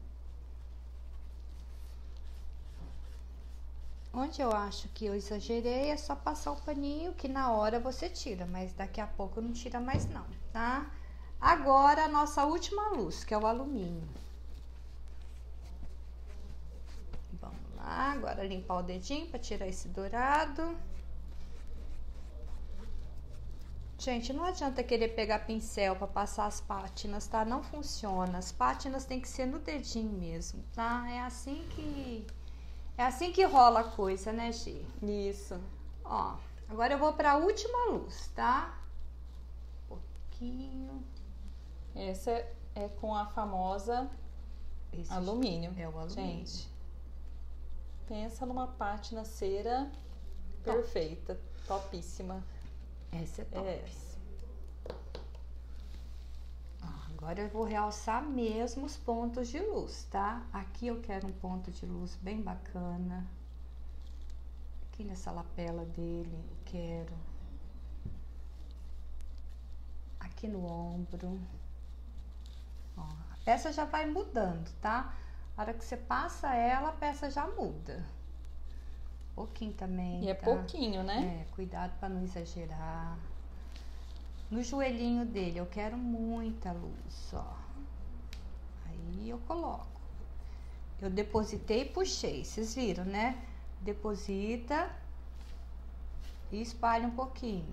Onde eu acho que eu exagerei é só passar o paninho, que na hora você tira, mas daqui a pouco não tira mais não, tá? Agora a nossa última luz, que é o alumínio. Vamos lá, agora limpar o dedinho para tirar esse dourado. Gente, não adianta querer pegar pincel para passar as pátinas, tá? Não funciona. As pátinas tem que ser no dedinho mesmo, tá? É assim que é assim que rola a coisa, né, Gi? Isso. Ó, agora eu vou para a última luz, tá? Um pouquinho. Essa é com a famosa Esse alumínio. É o alumínio. Gente, pensa numa pátina cera Top. Perfeita, topíssima. Essa é top. É essa. Agora eu vou realçar mesmo os pontos de luz, tá? Aqui eu quero um ponto de luz bem bacana. Aqui nessa lapela dele eu quero. Aqui no ombro. Ó, a peça já vai mudando, tá? A hora que você passa ela, a peça já muda. Pouquinho também, E é tá? pouquinho, né? É, cuidado para não exagerar. No joelhinho dele eu quero muita luz, ó. Aí eu coloco. Eu depositei e puxei, vocês viram, né? Deposita e espalha um pouquinho.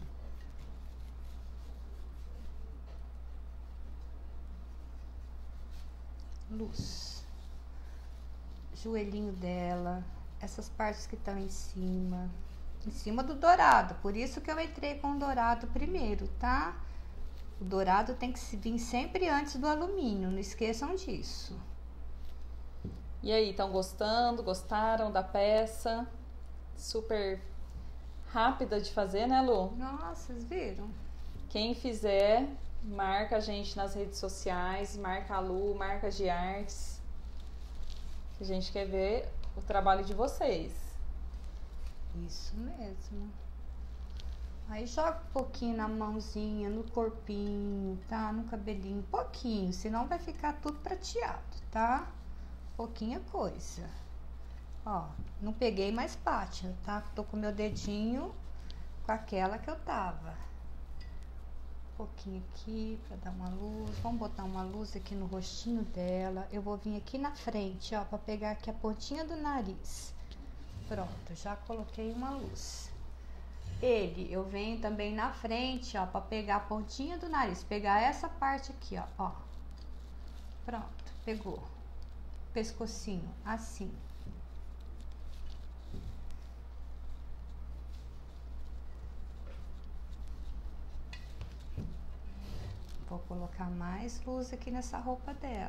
Luz. Joelhinho dela. Essas partes que estão em cima, em cima do dourado, por isso que eu entrei com o dourado primeiro, tá? O dourado tem que vir sempre antes do alumínio, não esqueçam disso. E aí, estão gostando? Gostaram da peça? Super rápida de fazer, né, Lu? Nossa, vocês viram? Quem fizer, marca a gente nas redes sociais, marca a Lu, marca a de artes. A gente quer ver o trabalho de vocês. Isso mesmo. Aí joga um pouquinho na mãozinha, no corpinho, tá? No cabelinho, pouquinho, senão vai ficar tudo prateado, tá? Pouquinha coisa. Ó, não peguei mais pátina, tá? Tô com meu dedinho com aquela que eu tava. Um pouquinho aqui pra dar uma luz. Vamos botar uma luz aqui no rostinho dela. Eu vou vir aqui na frente, ó, pra pegar aqui a pontinha do nariz. Pronto, já coloquei uma luz. Ele, eu venho também na frente, ó, pra pegar a pontinha do nariz. Pegar essa parte aqui, ó, ó. Pronto, pegou. Pescocinho, assim. Vou colocar mais luz aqui nessa roupa dela.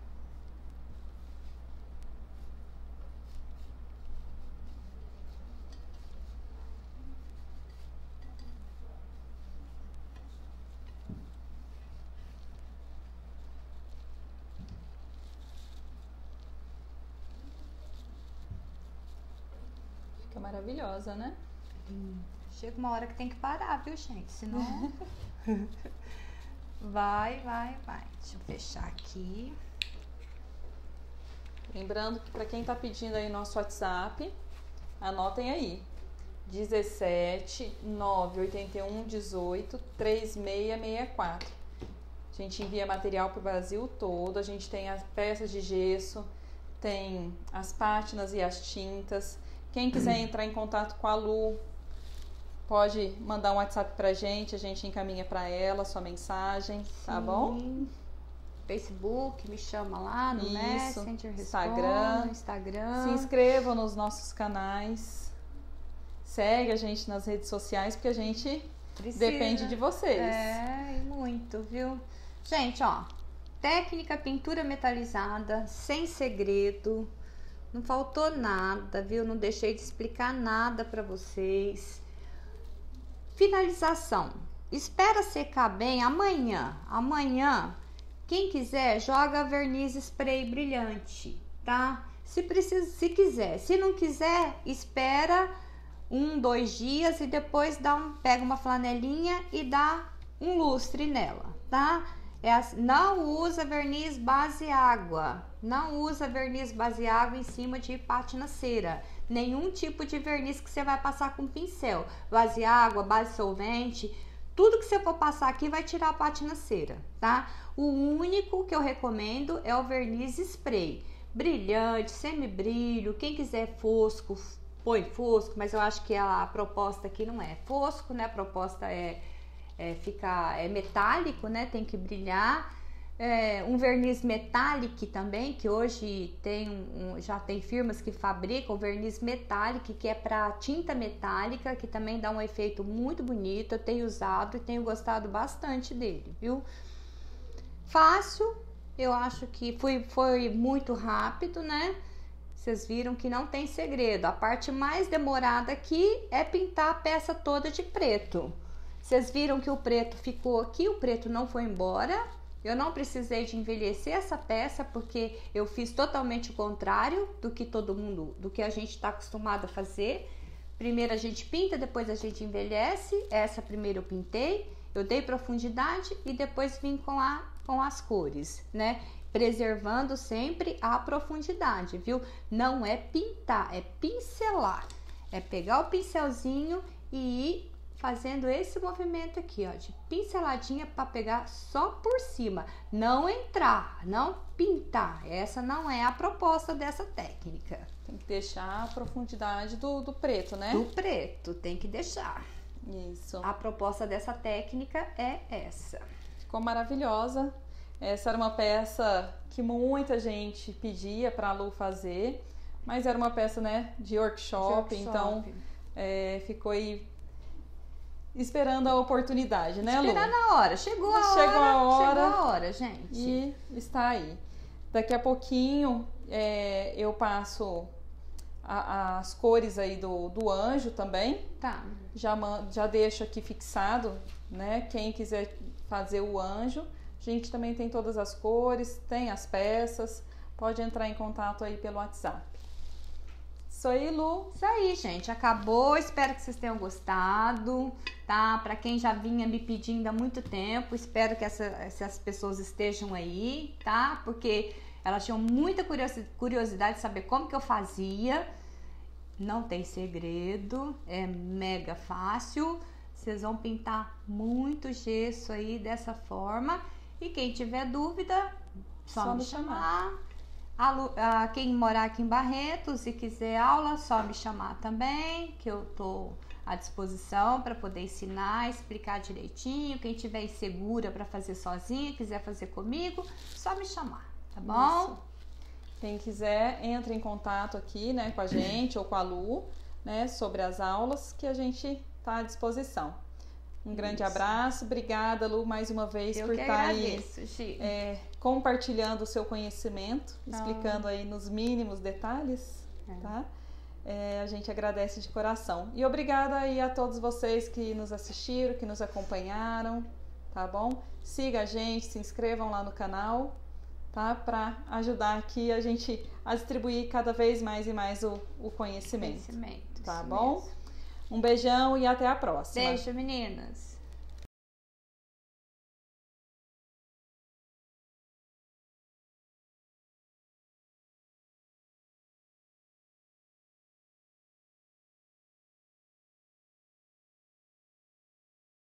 Fica maravilhosa, né? Hum, chega uma hora que tem que parar, viu, gente? Senão... Vai, vai, vai. Deixa eu fechar aqui. Lembrando que para quem tá pedindo aí nosso WhatsApp, Anotem aí. dezessete, nove oito um, dezoito, trinta e seis sessenta e quatro. A gente envia material para o Brasil todo. A gente tem as peças de gesso, tem as pátinas e as tintas. Quem quiser entrar em contato com a Lu, pode mandar um WhatsApp pra gente, a gente encaminha para ela sua mensagem, tá Sim. bom? Facebook, me chama lá no Isso, Messenger, Instagram. respondo, Instagram. Se inscrevam nos nossos canais. Segue a gente nas redes sociais, porque a gente Precisa. depende de vocês. É, e muito, viu? Gente, ó, técnica pintura metalizada, sem segredo, não faltou nada, viu? Não deixei de explicar nada para vocês. Finalização. Espera secar bem amanhã. Amanhã, quem quiser, joga verniz spray brilhante, tá? Se precisa, se quiser. Se não quiser, espera um, dois dias e depois dá um, pega uma flanelinha e dá um lustre nela, tá? É assim, não usa verniz base água, não usa verniz base água em cima de pátina cera, nenhum tipo de verniz que você vai passar com pincel, base água, base solvente, tudo que você for passar aqui vai tirar a pátina cera, tá? O único que eu recomendo é o verniz spray, brilhante, semibrilho, quem quiser fosco, põe fosco, mas eu acho que a proposta aqui não é fosco, né? A proposta é, é ficar é metálico, né? Tem que brilhar. É, um verniz metálico também, que hoje tem um, já tem firmas que fabricam verniz metálico, que é para tinta metálica, que também dá um efeito muito bonito. Eu tenho usado e tenho gostado bastante dele, viu? Fácil, eu acho que foi, foi muito rápido, né? Vocês viram que não tem segredo. A parte mais demorada aqui é pintar a peça toda de preto. Vocês viram que o preto ficou aqui, o preto não foi embora. Eu não precisei de envelhecer essa peça porque eu fiz totalmente o contrário do que todo mundo, do que a gente está acostumado a fazer. Primeiro a gente pinta, depois a gente envelhece. Essa primeiro eu pintei, eu dei profundidade e depois vim com, a, com as cores, né? Preservando sempre a profundidade, viu? Não é pintar, é pincelar. É pegar o pincelzinho e ir fazendo esse movimento aqui, ó, de pinceladinha para pegar só por cima. Não entrar, não pintar. Essa não é a proposta dessa técnica. Tem que deixar a profundidade do, do preto, né? Do preto, tem que deixar. Isso. A proposta dessa técnica é essa. Ficou maravilhosa. Essa era uma peça que muita gente pedia para a Lu fazer, mas era uma peça, né, de workshop, de workshop. Então é, ficou aí esperando a oportunidade, né, Lu? Esperando a hora, chegou a Chegou hora, a hora, chegou a hora, gente. E está aí. Daqui a pouquinho é, eu passo a, as cores aí do, do anjo também. Tá. Já, já deixo aqui fixado, né, quem quiser fazer o anjo. A gente também tem todas as cores, tem as peças, pode entrar em contato aí pelo WhatsApp. Isso aí, Lu. Isso aí, gente, acabou, espero que vocês tenham gostado, tá? Pra quem já vinha me pedindo há muito tempo, espero que essa, essas pessoas estejam aí, tá? Porque elas tinham muita curiosidade de saber como que eu fazia. Não tem segredo, é mega fácil. Vocês vão pintar muito gesso aí dessa forma. E quem tiver dúvida, só, só me chamar. chamar. A, a, quem morar aqui em Barretos e quiser aula, só me chamar também, que eu tô à disposição para poder ensinar, explicar direitinho. Quem tiver insegura para fazer sozinha, quiser fazer comigo, só me chamar, tá bom? Isso. Quem quiser, entra em contato aqui, né, com a gente ou com a Lu, né, sobre as aulas, que a gente tá à disposição. Um grande Isso. abraço, obrigada, Lu, mais uma vez Eu por que estar agradeço, aí é, compartilhando o seu conhecimento, Não. explicando aí nos mínimos detalhes, é. tá? É, a gente agradece de coração. E obrigada aí a todos vocês que nos assistiram, que nos acompanharam, tá bom? Siga a gente, se inscrevam lá no canal, tá? Para ajudar aqui a gente a distribuir cada vez mais e mais o, o conhecimento, conhecimento, tá bom? Mesmo. Um beijão e até a próxima. Beijo, meninas.